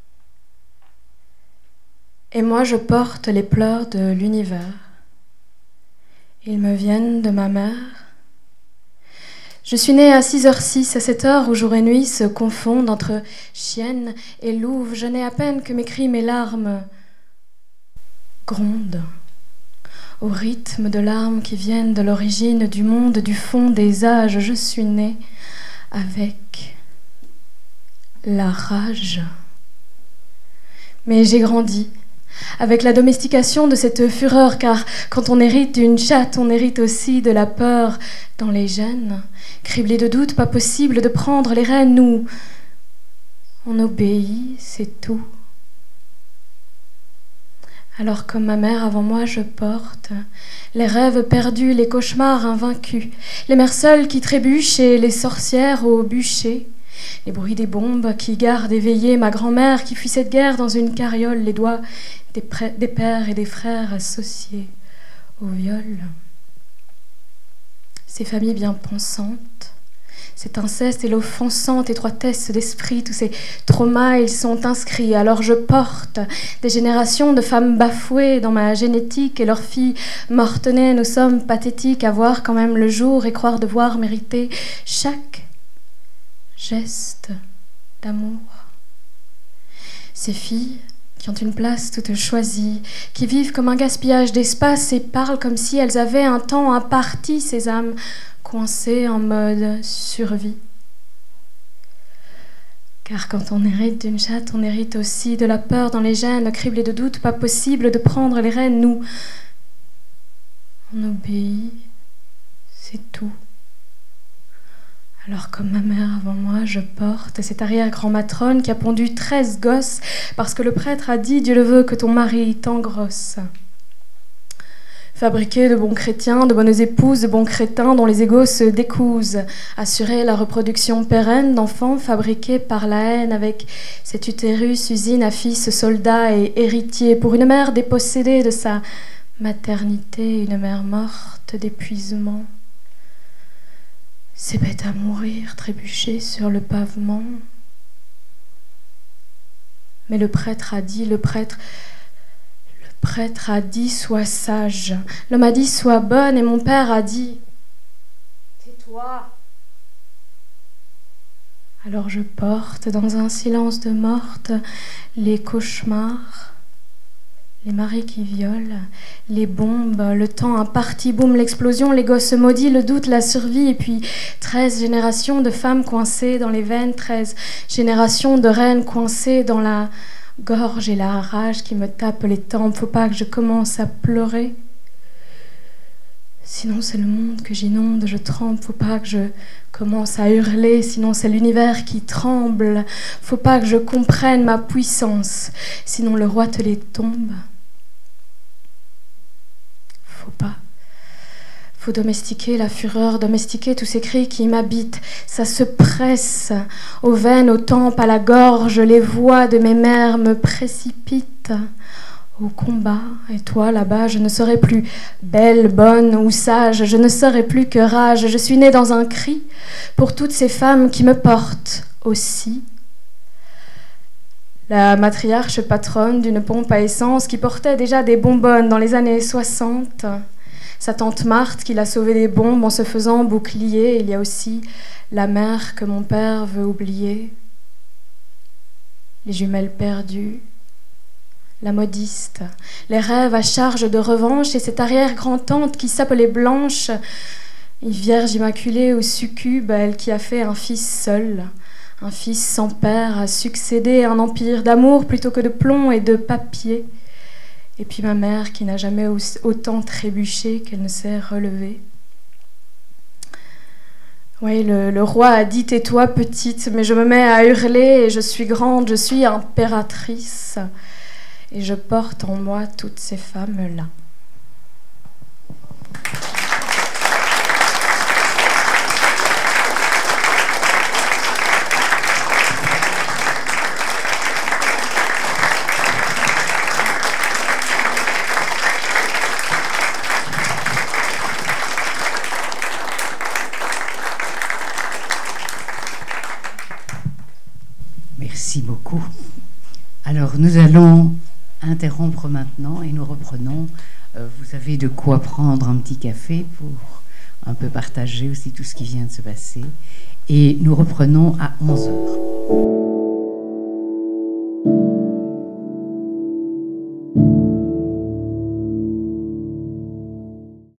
et moi je porte les pleurs de l'univers. Ils me viennent de ma mère. Je suis née à 6h06, à cette heure où jour et nuit se confondent entre chienne et louve. Je n'ai à peine que mes cris, mes larmes grondent au rythme de larmes qui viennent de l'origine du monde, du fond des âges. Je suis née avec la rage. Mais j'ai grandi avec la domestication de cette fureur, car quand on hérite d'une chatte, on hérite aussi de la peur dans les gènes. Criblé de doutes, pas possible de prendre les rênes, nous, on obéit, c'est tout. Alors comme ma mère avant moi, je porte les rêves perdus, les cauchemars invaincus, les mères seules qui trébuchent et les sorcières au bûcher. Les bruits des bombes qui gardent éveillée ma grand-mère qui fuit cette guerre dans une carriole, les doigts des pères et des frères associés au viol. Ces familles bien pensantes, cet inceste et l'offensante étroitesse d'esprit, tous ces traumas, ils sont inscrits. Alors je porte des générations de femmes bafouées dans ma génétique et leurs filles mortenées. Nous sommes pathétiques à voir quand même le jour et croire devoir mériter chaque geste d'amour. Ces filles qui ont une place toute choisie, qui vivent comme un gaspillage d'espace et parlent comme si elles avaient un temps imparti, ces âmes coincées en mode survie. Car quand on hérite d'une chatte, on hérite aussi de la peur dans les gènes, criblés de doutes, pas possible de prendre les rênes. Nous, on obéit, c'est tout. Alors comme ma mère avant moi, je porte cette arrière-grand-matrone qui a pondu 13 gosses parce que le prêtre a dit « Dieu le veut que ton mari t'engrosse ». Fabriquer de bons chrétiens, de bonnes épouses, de bons crétins dont les égos se décousent. Assurer la reproduction pérenne d'enfants fabriqués par la haine avec cet utérus, usine à fils, soldat et héritier. Pour une mère dépossédée de sa maternité, une mère morte d'épuisement. C'est bête à mourir, trébucher sur le pavement. Mais le prêtre a dit, le prêtre a dit, sois sage. L'homme a dit, sois bonne, et mon père a dit, tais-toi. Alors je porte dans un silence de morte les cauchemars, les maris qui violent, les bombes, le temps imparti, boum, l'explosion, les gosses maudits, le doute, la survie, et puis 13 générations de femmes coincées dans les veines, 13 générations de reines coincées dans la gorge et la rage qui me tape les tempes. Faut pas que je commence à pleurer, sinon c'est le monde que j'inonde, je tremble. Faut pas que je commence à hurler, sinon c'est l'univers qui tremble. Faut pas que je comprenne ma puissance, sinon le roitelet tombe. Faut pas. Faut domestiquer la fureur, domestiquer tous ces cris qui m'habitent. Ça se presse aux veines, aux tempes, à la gorge. Les voix de mes mères me précipitent au combat. Et toi, là-bas, je ne serai plus belle, bonne ou sage. Je ne serai plus que rage. Je suis née dans un cri pour toutes ces femmes qui me portent aussi. La matriarche patronne d'une pompe à essence qui portait déjà des bonbonnes dans les années 60. sa tante Marthe qui l'a sauvé des bombes en se faisant bouclier. Il y a aussi la mère que mon père veut oublier, les jumelles perdues, la modiste, les rêves à charge de revanche et cette arrière-grand-tante qui s'appelait Blanche, une vierge immaculée ou succube, elle qui a fait un fils seul, un fils sans père, a succédé à un empire d'amour plutôt que de plomb et de papier. Et puis ma mère qui n'a jamais autant trébuché qu'elle ne s'est relevée. Oui, le roi a dit « tais-toi petite », mais je me mets à hurler et je suis grande, je suis impératrice. Et je porte en moi toutes ces femmes-là. Merci beaucoup. Alors, nous allons interrompre maintenant et nous reprenons. Vous avez de quoi prendre un petit café pour un peu partager aussi tout ce qui vient de se passer. Et nous reprenons à 11h.